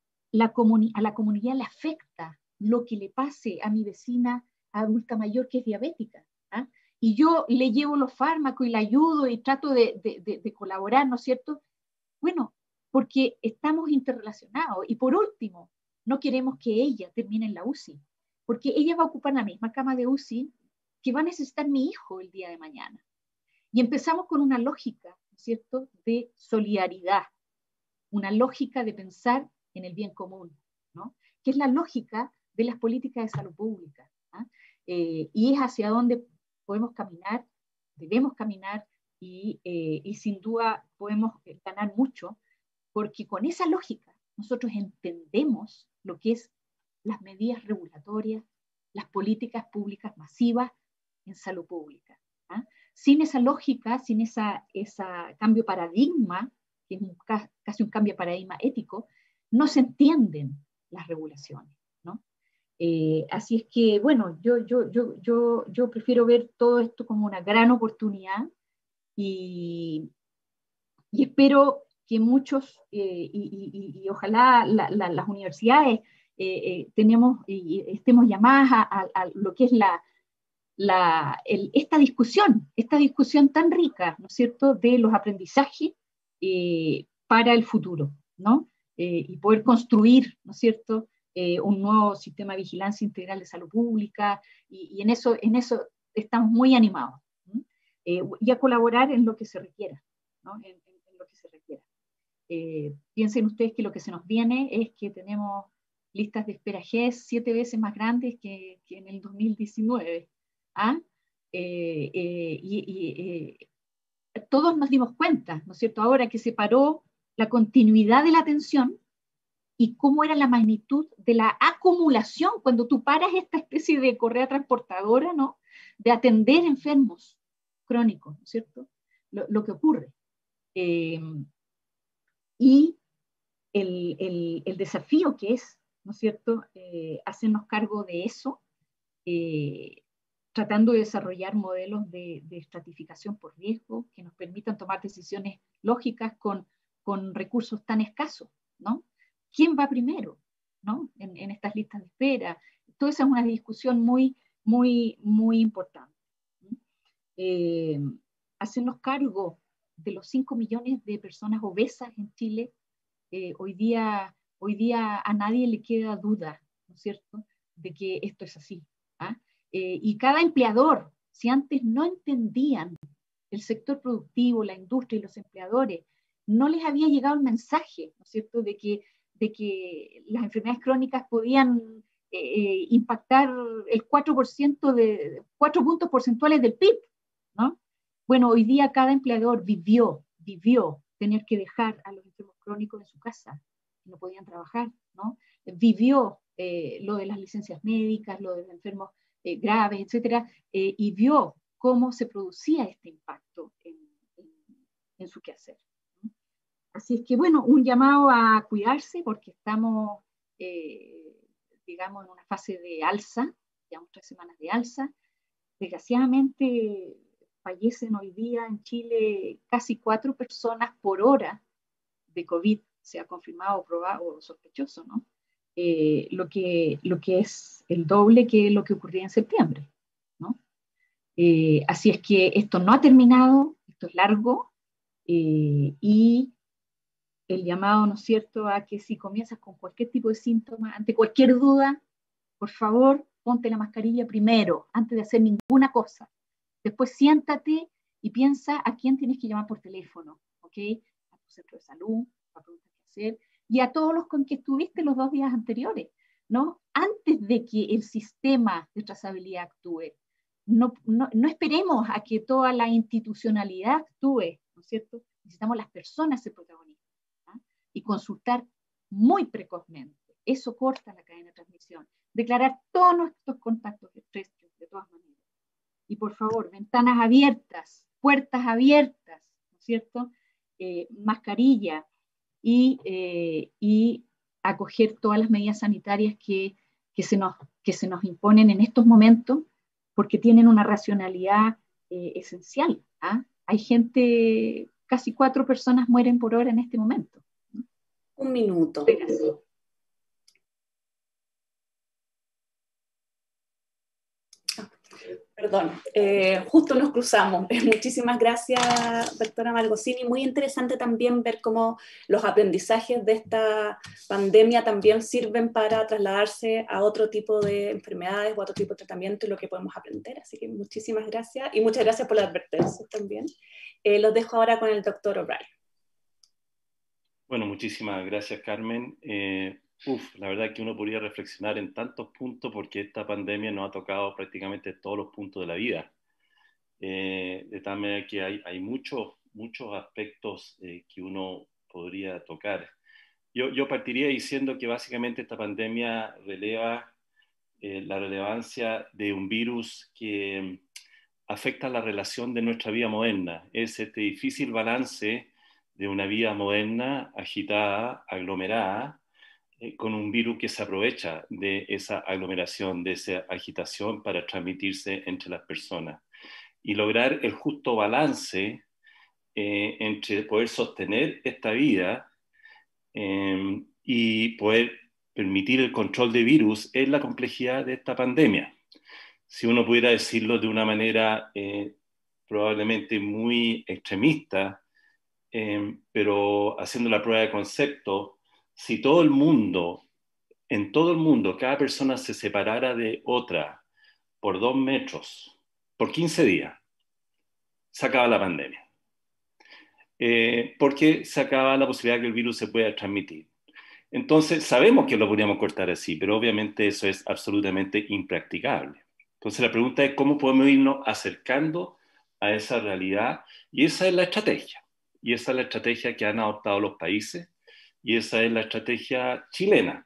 [SPEAKER 10] la comuni- a la comunidad le afecta lo que le pase a mi vecina adulta mayor que es diabética. ¿ah? Y yo le llevo los fármacos y la ayudo y trato de, de, de, de colaborar, ¿no es cierto? Bueno, porque estamos interrelacionados. Y por último, no queremos que ella termine en la U C I, porque ella va a ocupar la misma cama de U C I que va a necesitar mi hijo el día de mañana. Y empezamos con una lógica, ¿no es cierto?, de solidaridad, una lógica de pensar en el bien común, ¿no? Que es la lógica de las políticas de salud pública. ¿ah? Eh, y es hacia donde podemos caminar, debemos caminar, y, eh, y sin duda podemos ganar mucho, porque con esa lógica nosotros entendemos lo que es las medidas regulatorias, las políticas públicas masivas en salud pública. ¿ah? Sin esa lógica, sin esa, esa cambio de paradigma, que es un, casi un cambio de paradigma ético, no se entienden las regulaciones, ¿no? Eh, así es que, bueno, yo, yo, yo, yo, yo prefiero ver todo esto como una gran oportunidad, y, y espero que muchos, eh, y, y, y ojalá la, la, las universidades eh, eh, tenemos, y estemos llamadas a, a, a lo que es la, la, el, esta discusión, esta discusión tan rica, ¿no es cierto?, de los aprendizajes, eh, para el futuro, ¿no? Eh, y poder construir, ¿no es cierto?, eh, un nuevo sistema de vigilancia integral de salud pública, y, y en, eso, en eso estamos muy animados, ¿no? Eh, y a colaborar en lo que se requiera, ¿no? En, en, en lo que se requiera. Eh, piensen ustedes que lo que se nos viene es que tenemos listas de espera G E S siete veces más grandes que, que en el dos mil diecinueve. ¿Ah? Eh, eh, y, y eh, todos nos dimos cuenta, ¿no es cierto?, ahora que se paró la continuidad de la atención y cómo era la magnitud de la acumulación cuando tú paras esta especie de correa transportadora, ¿no?, de atender enfermos crónicos, ¿no es cierto?, lo, lo que ocurre. Eh, y el, el, el desafío que es, ¿no es cierto?, eh, hacernos cargo de eso, eh, tratando de desarrollar modelos de, de estratificación por riesgo que nos permitan tomar decisiones lógicas con, con recursos tan escasos, ¿no? ¿Quién va primero, ¿no?, en, en estas listas de espera? Toda esa es una discusión muy, muy, muy importante. Eh, hacernos cargo de los cinco millones de personas obesas en Chile. Eh, hoy día, hoy día a nadie le queda duda, ¿no es cierto?, de que esto es así. ¿Ah? Eh, y cada empleador, si antes no entendían el sector productivo, la industria y los empleadores, no les había llegado el mensaje, ¿no es cierto?, de que, de que las enfermedades crónicas podían eh, impactar el cuatro por ciento de, cuatro puntos porcentuales del P I B, ¿no? Bueno, hoy día cada empleador vivió, vivió tener que dejar a los enfermos crónicos en su casa, no podían trabajar, ¿no? Vivió eh, lo de las licencias médicas, lo de los enfermos eh, graves, etcétera, eh, y vio cómo se producía este impacto en, en, en su quehacer. Así es que, bueno, un llamado a cuidarse porque estamos, eh, digamos, en una fase de alza, llevamos tres semanas de alza. Desgraciadamente fallecen hoy día en Chile casi cuatro personas por hora de COVID, sea confirmado, probado o sospechoso, ¿no? Eh, lo, que, lo que es el doble que lo que ocurría en septiembre, ¿no? Eh, así es que esto no ha terminado, esto es largo, eh, y el llamado, ¿no es cierto?, a que si comienzas con cualquier tipo de síntoma, ante cualquier duda, por favor, ponte la mascarilla primero, antes de hacer ninguna cosa. Después siéntate y piensa a quién tienes que llamar por teléfono, ¿ok? A tu centro de salud, a preguntar qué hacer, y a todos los con que estuviste los dos días anteriores, ¿no? Antes de que el sistema de trazabilidad actúe. No, no, no esperemos a que toda la institucionalidad actúe, ¿no es cierto? Necesitamos las personas ser protagonistas, ¿no? Y consultar muy precozmente. Eso corta la cadena de transmisión. Declarar todos nuestros contactos estrechos, de todas maneras. Y por favor, ventanas abiertas, puertas abiertas, ¿no es cierto? Eh, mascarilla y, eh, y acoger todas las medidas sanitarias que, que, se nos, que se nos imponen en estos momentos, porque tienen una racionalidad eh, esencial. ¿Ah? Hay gente, casi cuatro personas mueren por hora en este momento.
[SPEAKER 1] Un minuto.
[SPEAKER 10] Gracias.
[SPEAKER 1] Perdón, eh, justo nos cruzamos. Muchísimas gracias, doctora Margosini. Muy interesante también ver cómo los aprendizajes de esta pandemia también sirven para trasladarse a otro tipo de enfermedades o a otro tipo de tratamiento y lo que podemos aprender. Así que muchísimas gracias y muchas gracias por la advertencia también. Eh, los dejo ahora con el doctor O'Brien.
[SPEAKER 11] Bueno, muchísimas gracias, Carmen. Eh, Uf, la verdad que uno podría reflexionar en tantos puntos porque esta pandemia nos ha tocado prácticamente todos los puntos de la vida. Eh, de tal manera que hay, hay muchos, muchos aspectos eh, que uno podría tocar. Yo, yo partiría diciendo que básicamente esta pandemia releva eh, la relevancia de un virus que afecta la relación de nuestra vida moderna. Es este difícil balance de una vida moderna, agitada, aglomerada, con un virus que se aprovecha de esa aglomeración, de esa agitación para transmitirse entre las personas. Y lograr el justo balance eh, entre poder sostener esta vida eh, y poder permitir el control de virus es la complejidad de esta pandemia. Si uno pudiera decirlo de una manera eh, probablemente muy extremista, eh, pero haciendo la prueba de concepto, si todo el mundo, en todo el mundo, cada persona se separara de otra por dos metros, por quince días, se acaba la pandemia. Eh, porque se acaba la posibilidad de que el virus se pueda transmitir. Entonces, sabemos que lo podríamos cortar así, pero obviamente eso es absolutamente impracticable. Entonces, la pregunta es cómo podemos irnos acercando a esa realidad, y esa es la estrategia. Y esa es la estrategia que han adoptado los países, y esa es la estrategia chilena.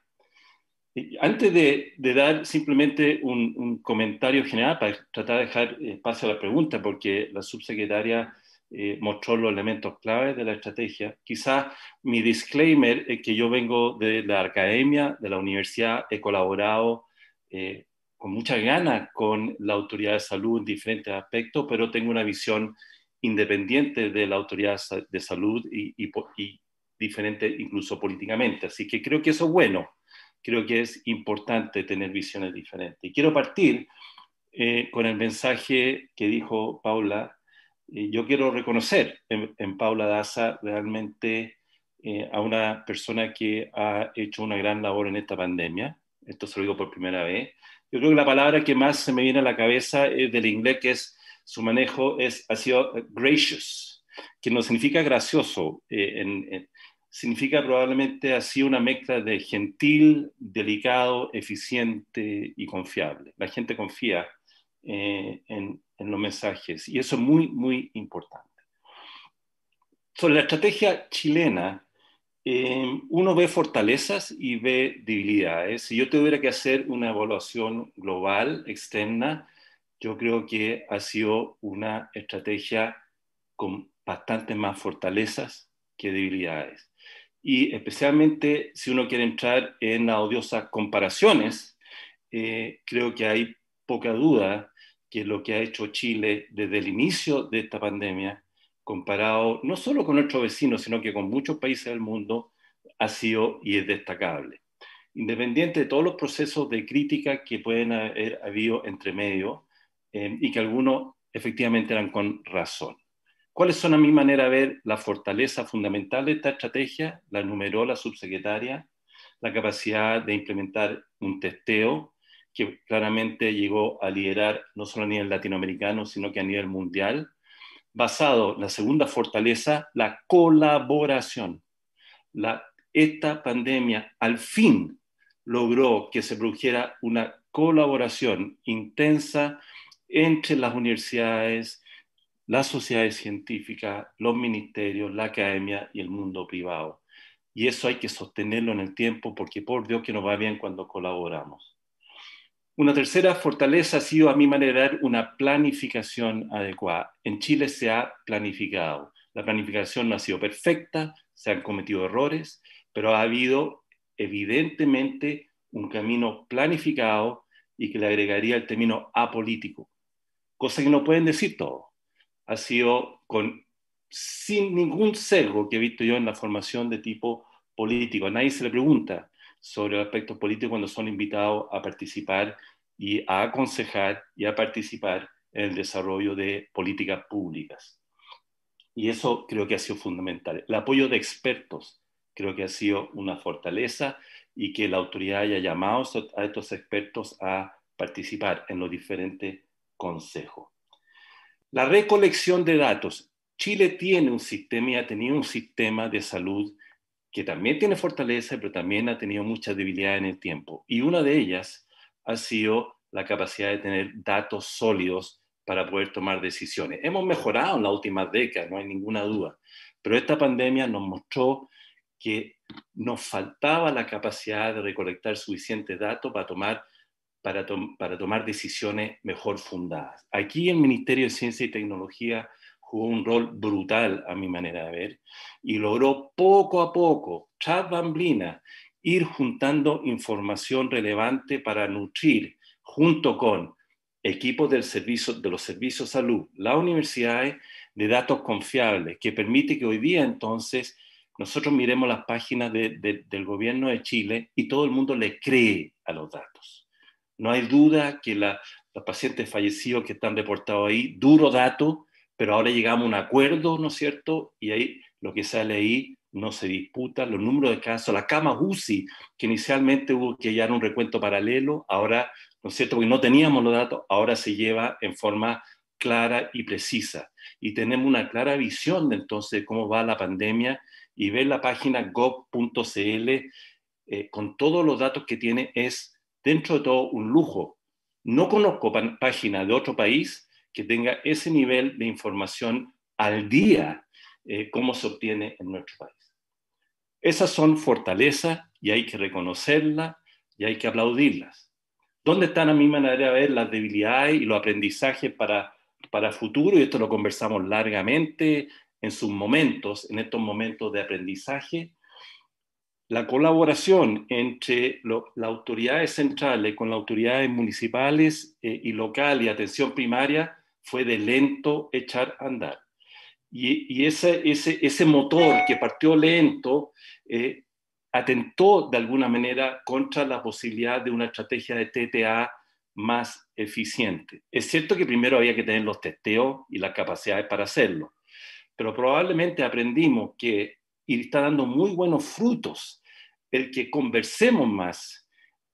[SPEAKER 11] Y antes de, de dar simplemente un, un comentario general para tratar de dejar espacio a la pregunta, porque la subsecretaria eh, mostró los elementos claves de la estrategia, quizás mi disclaimer es que yo vengo de la academia, de la universidad, he colaborado eh, con muchas ganas con la autoridad de salud en diferentes aspectos, pero tengo una visión independiente de la autoridad de salud y, y, y diferente incluso políticamente. Así que creo que eso es bueno. Creo que es importante tener visiones diferentes. Y quiero partir eh, con el mensaje que dijo Paula. Eh, yo quiero reconocer en, en Paula Daza realmente eh, a una persona que ha hecho una gran labor en esta pandemia. Esto se lo digo por primera vez. Yo creo que la palabra que más se me viene a la cabeza es del inglés, que es su manejo es, ha sido gracious, que no significa gracioso. Eh, en, en, significa probablemente así una mezcla de gentil, delicado, eficiente y confiable. La gente confía eh, en, en los mensajes y eso es muy, muy importante. Sobre la estrategia chilena, eh, uno ve fortalezas y ve debilidades. Si yo tuviera que hacer una evaluación global, externa, yo creo que ha sido una estrategia con bastantes más fortalezas que debilidades. Y especialmente si uno quiere entrar en las odiosas comparaciones, eh, creo que hay poca duda que lo que ha hecho Chile desde el inicio de esta pandemia, comparado no solo con nuestros vecinos, sino que con muchos países del mundo, ha sido y es destacable. Independiente de todos los procesos de crítica que pueden haber habido entre medio, eh, y que algunos efectivamente eran con razón. ¿Cuáles son a mi manera de ver la fortaleza fundamental de esta estrategia? La enumeró la subsecretaria, la capacidad de implementar un testeo que claramente llegó a liderar no solo a nivel latinoamericano, sino que a nivel mundial, basado en la segunda fortaleza, la colaboración. La, esta pandemia al fin logró que se produjera una colaboración intensa entre las universidades, las sociedades científicas, los ministerios, la academia y el mundo privado. Y eso hay que sostenerlo en el tiempo porque por Dios que nos va bien cuando colaboramos. Una tercera fortaleza ha sido, a mi manera de ver, una planificación adecuada. En Chile se ha planificado. La planificación no ha sido perfecta, se han cometido errores, pero ha habido evidentemente un camino planificado y que le agregaría el término apolítico, cosa que no pueden decir todos. Ha sido con, sin ningún sesgo que he visto yo en la formación de tipo político. A nadie se le pregunta sobre aspectos políticos cuando son invitados a participar y a aconsejar y a participar en el desarrollo de políticas públicas. Y eso creo que ha sido fundamental. El apoyo de expertos creo que ha sido una fortaleza y que la autoridad haya llamado a estos expertos a participar en los diferentes consejos. La recolección de datos. Chile tiene un sistema y ha tenido un sistema de salud que también tiene fortaleza, pero también ha tenido muchas debilidades en el tiempo. Y una de ellas ha sido la capacidad de tener datos sólidos para poder tomar decisiones. Hemos mejorado en las últimas décadas, no hay ninguna duda, pero esta pandemia nos mostró que nos faltaba la capacidad de recolectar suficientes datos para tomar Para, to para tomar decisiones mejor fundadas. Aquí el Ministerio de Ciencia y Tecnología jugó un rol brutal, a mi manera de ver, y logró poco a poco, tras bamblina, ir juntando información relevante para nutrir, junto con equipos del servicio, de los servicios de salud, las universidades, de datos confiables, que permite que hoy día entonces nosotros miremos las páginas de, de, del gobierno de Chile y todo el mundo le cree a los datos. No hay duda que la, los pacientes fallecidos que están reportados ahí, duro dato, pero ahora llegamos a un acuerdo, ¿no es cierto? Y ahí lo que sale ahí no se disputa, los números de casos, la cama U C I, que inicialmente hubo que llevar un recuento paralelo, ahora, ¿no es cierto?, porque no teníamos los datos, ahora se lleva en forma clara y precisa. Y tenemos una clara visión de entonces de cómo va la pandemia, y ver la página gov punto c l eh, con todos los datos que tiene es, dentro de todo, un lujo. No conozco página de otro país que tenga ese nivel de información al día, eh, como se obtiene en nuestro país. Esas son fortalezas y hay que reconocerlas y hay que aplaudirlas. ¿Dónde están, a mi manera de ver, las debilidades y los aprendizajes para, para futuro? Y esto lo conversamos largamente en sus momentos, en estos momentos de aprendizaje. La colaboración entre lo, las autoridades centrales con las autoridades municipales eh, y locales y atención primaria fue de lento echar a andar. Y, y ese, ese, ese motor que partió lento eh, atentó de alguna manera contra la posibilidad de una estrategia de T T A más eficiente. Es cierto que primero había que tener los testeos y las capacidades para hacerlo, pero probablemente aprendimos que, y está dando muy buenos frutos, el que conversemos más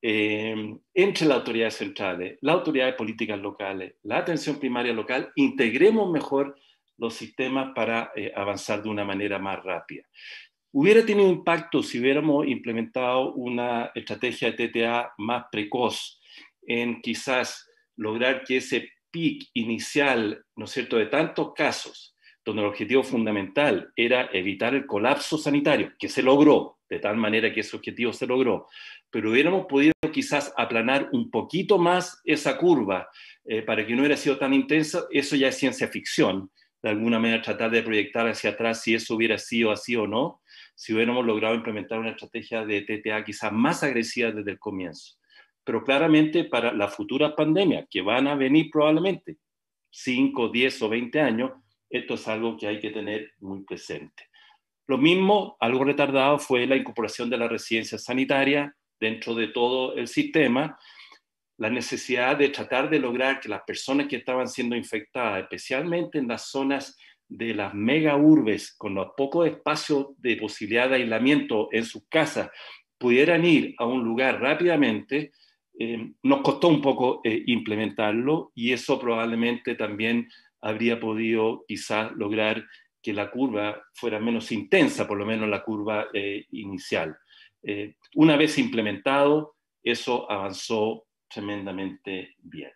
[SPEAKER 11] eh, entre las autoridades centrales, las autoridades políticas locales, la atención primaria local, integremos mejor los sistemas para eh, avanzar de una manera más rápida. Hubiera tenido impacto si hubiéramos implementado una estrategia de T T A más precoz en quizás lograr que ese pic inicial, ¿no es cierto?, de tantos casos, donde el objetivo fundamental era evitar el colapso sanitario, que se logró, de tal manera que ese objetivo se logró, pero hubiéramos podido quizás aplanar un poquito más esa curva eh, para que no hubiera sido tan intensa. Eso ya es ciencia ficción, de alguna manera tratar de proyectar hacia atrás si eso hubiera sido así o no, si hubiéramos logrado implementar una estrategia de T T A quizás más agresiva desde el comienzo. Pero claramente para las futuras pandemias, que van a venir probablemente cinco, diez o veinte años, esto es algo que hay que tener muy presente. Lo mismo, algo retardado, fue la incorporación de la residencia sanitaria dentro de todo el sistema, la necesidad de tratar de lograr que las personas que estaban siendo infectadas, especialmente en las zonas de las mega urbes, con los pocos espacios de posibilidad de aislamiento en sus casas, pudieran ir a un lugar rápidamente, eh, nos costó un poco eh, implementarlo, y eso probablemente también habría podido quizás lograr que la curva fuera menos intensa, por lo menos la curva eh, inicial. Eh, una vez implementado, eso avanzó tremendamente bien.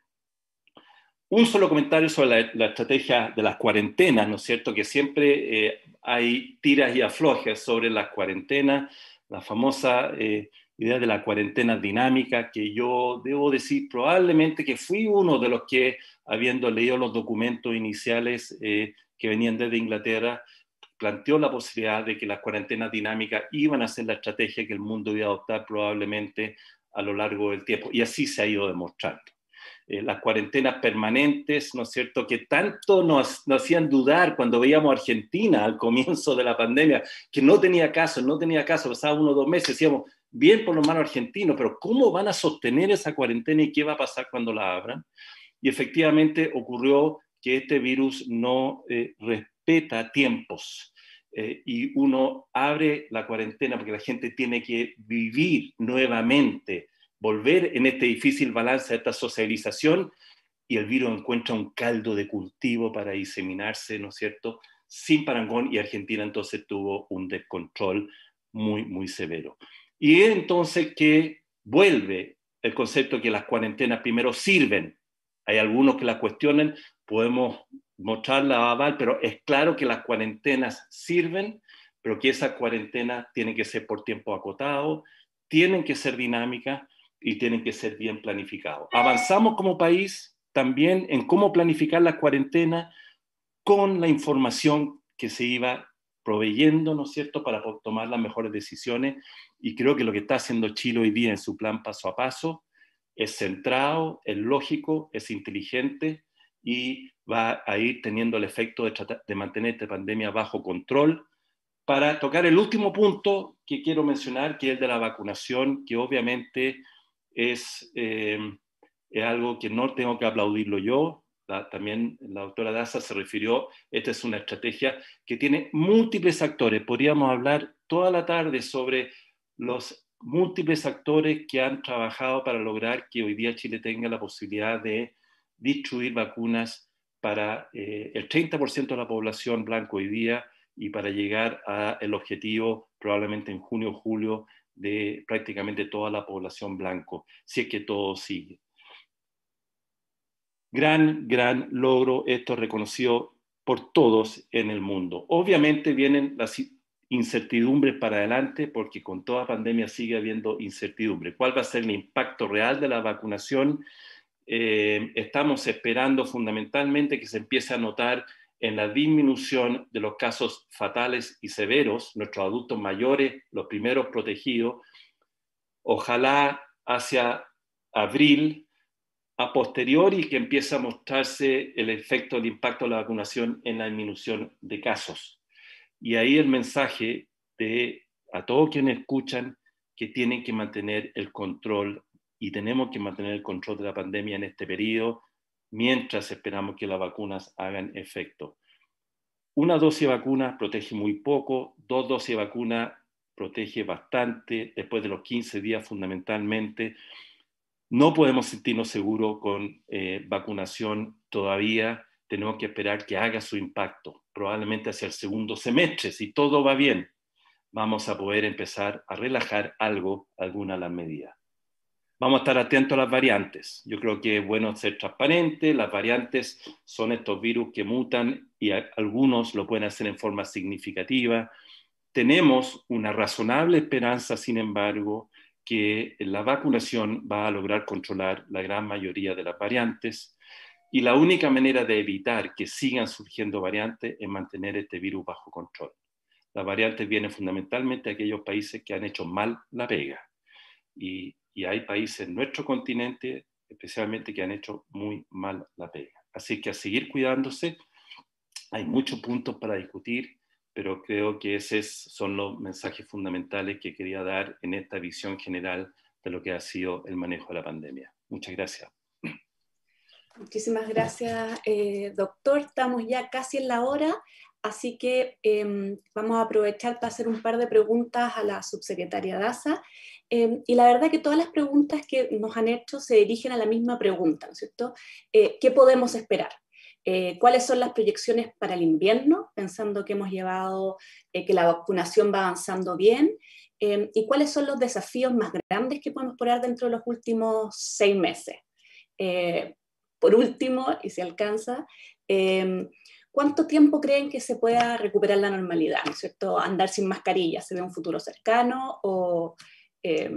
[SPEAKER 11] Un solo comentario sobre la, la estrategia de las cuarentenas, ¿no es cierto? Que siempre eh, hay tiras y aflojes sobre las cuarentenas, la famosa eh, idea de la cuarentena dinámica, que yo debo decir probablemente que fui uno de los que, habiendo leído los documentos iniciales eh, que venían desde Inglaterra, planteó la posibilidad de que las cuarentenas dinámicas iban a ser la estrategia que el mundo iba a adoptar probablemente a lo largo del tiempo, y así se ha ido demostrando. Eh, las cuarentenas permanentes, ¿no es cierto?, que tanto nos, nos hacían dudar cuando veíamos a Argentina al comienzo de la pandemia, que no tenía caso, no tenía caso, pasaba uno o dos meses, decíamos, bien por los malos argentinos, pero ¿cómo van a sostener esa cuarentena y qué va a pasar cuando la abran? Y efectivamente ocurrió que este virus no eh, respeta tiempos. Eh, y uno abre la cuarentena porque la gente tiene que vivir nuevamente, volver en este difícil balance de esta socialización, y el virus encuentra un caldo de cultivo para diseminarse, ¿no es cierto?, sin parangón, y Argentina entonces tuvo un descontrol muy, muy severo. Y entonces que vuelve el concepto que las cuarentenas primero sirven. Hay algunos que las cuestionen, podemos mostrarla a aval, pero es claro que las cuarentenas sirven, pero que esas cuarentenas tienen que ser por tiempo acotado, tienen que ser dinámicas y tienen que ser bien planificados. Avanzamos como país también en cómo planificar las cuarentenas con la información que se iba proveyendo, ¿no es cierto?, para tomar las mejores decisiones, y creo que lo que está haciendo Chile hoy día en su plan paso a paso es centrado, es lógico, es inteligente, y va a ir teniendo el efecto de, tratar, de mantener esta pandemia bajo control. Para tocar el último punto que quiero mencionar, que es el de la vacunación, que obviamente es, eh, es algo que no tengo que aplaudirlo yo, la, también la doctora Daza se refirió, esta es una estrategia que tiene múltiples actores. Podríamos hablar toda la tarde sobre los múltiples actores que han trabajado para lograr que hoy día Chile tenga la posibilidad de distribuir vacunas para eh, el treinta por ciento de la población blanca hoy día y para llegar al objetivo probablemente en junio o julio de prácticamente toda la población blanco, si es que todo sigue. Gran, gran logro, esto reconocido por todos en el mundo. Obviamente vienen las incertidumbres para adelante, porque con toda pandemia sigue habiendo incertidumbre. ¿Cuál va a ser el impacto real de la vacunación? Eh, estamos esperando fundamentalmente que se empiece a notar en la disminución de los casos fatales y severos, nuestros adultos mayores, los primeros protegidos. Ojalá hacia abril, a posteriori, que empiece a mostrarse el efecto, el impacto de la vacunación en la disminución de casos. Y ahí el mensaje de a todos quienes escuchan que tienen que mantener el control y tenemos que mantener el control de la pandemia en este periodo mientras esperamos que las vacunas hagan efecto. Una dosis de vacuna protege muy poco, dos dosis de vacuna protege bastante, después de los quince días fundamentalmente. No podemos sentirnos seguros con eh, vacunación todavía, tenemos que esperar que haga su impacto, probablemente hacia el segundo semestre, si todo va bien, vamos a poder empezar a relajar algo, alguna de las medidas. Vamos a estar atentos a las variantes. Yo creo que es bueno ser transparente. Las variantes son estos virus que mutan y a, algunos lo pueden hacer en forma significativa. Tenemos una razonable esperanza, sin embargo, que la vacunación va a lograr controlar la gran mayoría de las variantes y la única manera de evitar que sigan surgiendo variantes es mantener este virus bajo control. Las variantes vienen fundamentalmente de aquellos países que han hecho mal la pega y, y hay países en nuestro continente especialmente que han hecho muy mal la pega. Así que a seguir cuidándose, hay muchos puntos para discutir, pero creo que esos son los mensajes fundamentales que quería dar en esta visión general de lo que ha sido el manejo de la pandemia. Muchas gracias.
[SPEAKER 1] Muchísimas gracias, eh, doctor. Estamos ya casi en la hora, así que eh, vamos a aprovechar para hacer un par de preguntas a la subsecretaria Daza. Eh, y la verdad que todas las preguntas que nos han hecho se dirigen a la misma pregunta, ¿no es cierto? Eh, ¿Qué podemos esperar? Eh, ¿Cuáles son las proyecciones para el invierno? Pensando que hemos llevado, eh, que la vacunación va avanzando bien. Eh, ¿Y cuáles son los desafíos más grandes que podemos esperar dentro de los últimos seis meses? Eh, por último, y si alcanza, eh, ¿cuánto tiempo creen que se pueda recuperar la normalidad? ¿No es cierto? Andar sin mascarilla, ¿se ve un futuro cercano? O, eh,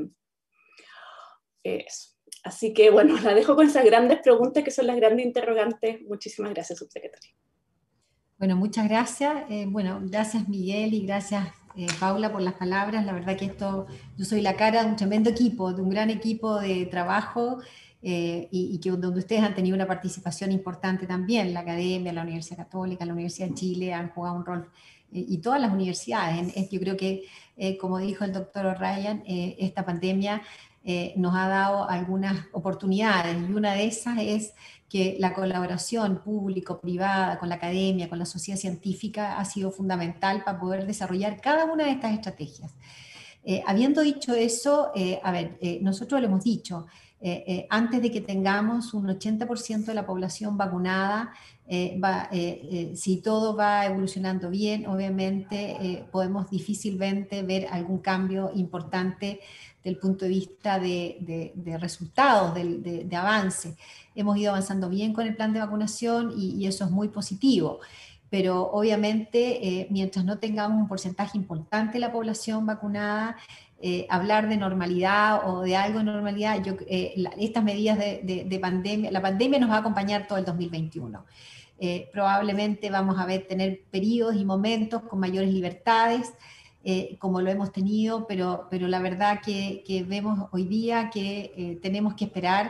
[SPEAKER 1] eso. Así que, bueno, la dejo con esas grandes preguntas que son las grandes interrogantes. Muchísimas gracias, subsecretaria.
[SPEAKER 2] Bueno, muchas gracias. Eh, bueno, gracias Miguel y gracias eh, Paula por las palabras. La verdad que esto, yo soy la cara de un tremendo equipo, de un gran equipo de trabajo eh, y, y que donde ustedes han tenido una participación importante también. La academia, la Universidad Católica, la Universidad de Chile han jugado un rol eh, y todas las universidades. En, yo creo que, eh, como dijo el doctor O'Ryan, eh, esta pandemia Eh, nos ha dado algunas oportunidades y una de esas es que la colaboración público-privada con la academia, con la sociedad científica ha sido fundamental para poder desarrollar cada una de estas estrategias. Eh, habiendo dicho eso, eh, a ver, eh, nosotros lo hemos dicho, eh, eh, antes de que tengamos un ochenta por ciento de la población vacunada, eh, va, eh, eh, si todo va evolucionando bien, obviamente eh, podemos difícilmente ver algún cambio importante del punto de vista de, de, de resultados, de, de, de avance. Hemos ido avanzando bien con el plan de vacunación y, y eso es muy positivo, pero obviamente eh, mientras no tengamos un porcentaje importante de la población vacunada, eh, hablar de normalidad o de algo de normalidad, yo, eh, la, estas medidas de, de, de pandemia, la pandemia nos va a acompañar todo el dos mil veintiuno. Eh, probablemente vamos a ver, tener periodos y momentos con mayores libertades, Eh, como lo hemos tenido, pero, pero la verdad que, que vemos hoy día que eh, tenemos que esperar,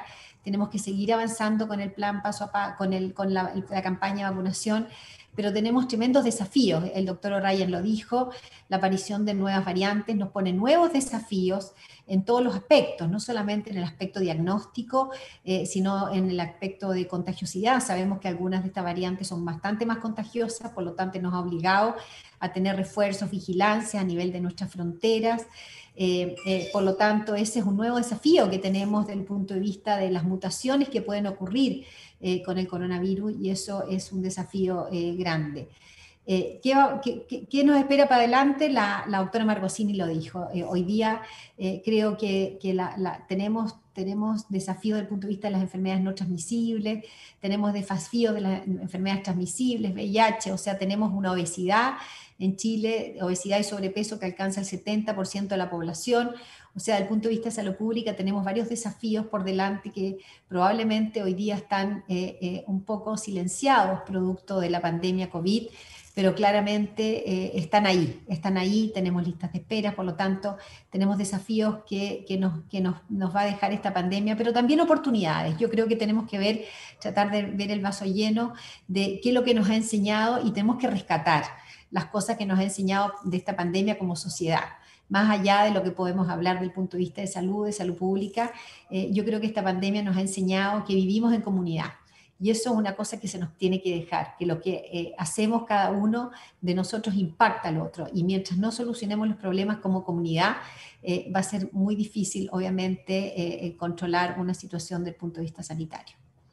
[SPEAKER 2] tenemos que seguir avanzando con el plan paso a paso, con, el, con la, la campaña de vacunación, pero tenemos tremendos desafíos. El doctor O'Ryan lo dijo, la aparición de nuevas variantes nos pone nuevos desafíos en todos los aspectos, no solamente en el aspecto diagnóstico, eh, sino en el aspecto de contagiosidad. Sabemos que algunas de estas variantes son bastante más contagiosas, por lo tanto nos ha obligado a tener refuerzos, vigilancia a nivel de nuestras fronteras. Eh, eh, por lo tanto, ese es un nuevo desafío que tenemos desde el punto de vista de las mutaciones que pueden ocurrir eh, con el coronavirus, y eso es un desafío eh, grande. Eh, ¿qué, qué, ¿Qué nos espera para adelante? La, la doctora Margosini lo dijo. Eh, hoy día eh, creo que, que la, la, tenemos, tenemos desafíos desde el punto de vista de las enfermedades no transmisibles, tenemos desafíos de las enfermedades transmisibles, V I H, o sea, tenemos una obesidad en Chile, obesidad y sobrepeso que alcanza el setenta por ciento de la población. O sea, desde el punto de vista de salud pública tenemos varios desafíos por delante que probablemente hoy día están eh, eh, un poco silenciados producto de la pandemia COVID, pero claramente eh, están ahí, están ahí, tenemos listas de espera, por lo tanto tenemos desafíos que, que, nos, que nos, nos va a dejar esta pandemia, pero también oportunidades. Yo creo que tenemos que ver, tratar de ver el vaso lleno de qué es lo que nos ha enseñado, y tenemos que rescatar las cosas que nos ha enseñado de esta pandemia como sociedad. Más allá de lo que podemos hablar desde el punto de vista de salud, de salud pública, eh, yo creo que esta pandemia nos ha enseñado que vivimos en comunidad. Y eso es una cosa que se nos tiene que dejar, que lo que eh, hacemos cada uno de nosotros impacta al otro. Y mientras no solucionemos los problemas como comunidad, eh, va a ser muy difícil, obviamente, eh, controlar una situación desde el punto de vista sanitario.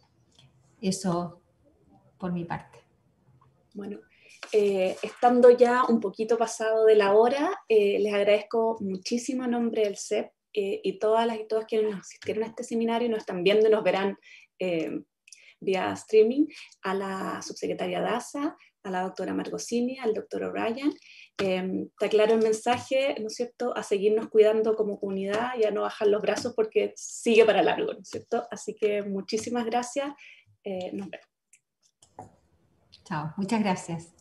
[SPEAKER 2] Eso por mi parte.
[SPEAKER 1] Bueno, eh, estando ya un poquito pasado de la hora, eh, les agradezco muchísimo en nombre del C E P eh, y todas las y todos quienes nos asistieron a este seminario y nos están viendo y nos verán eh, vía streaming, a la subsecretaria Daza, a la doctora Margosini, al doctor O'Ryan. Eh, está claro el mensaje, ¿no es cierto?, a seguirnos cuidando como comunidad y a no bajar los brazos porque sigue para largo, ¿no es cierto? Así que muchísimas gracias. Eh, nos vemos.
[SPEAKER 2] Chao, muchas gracias.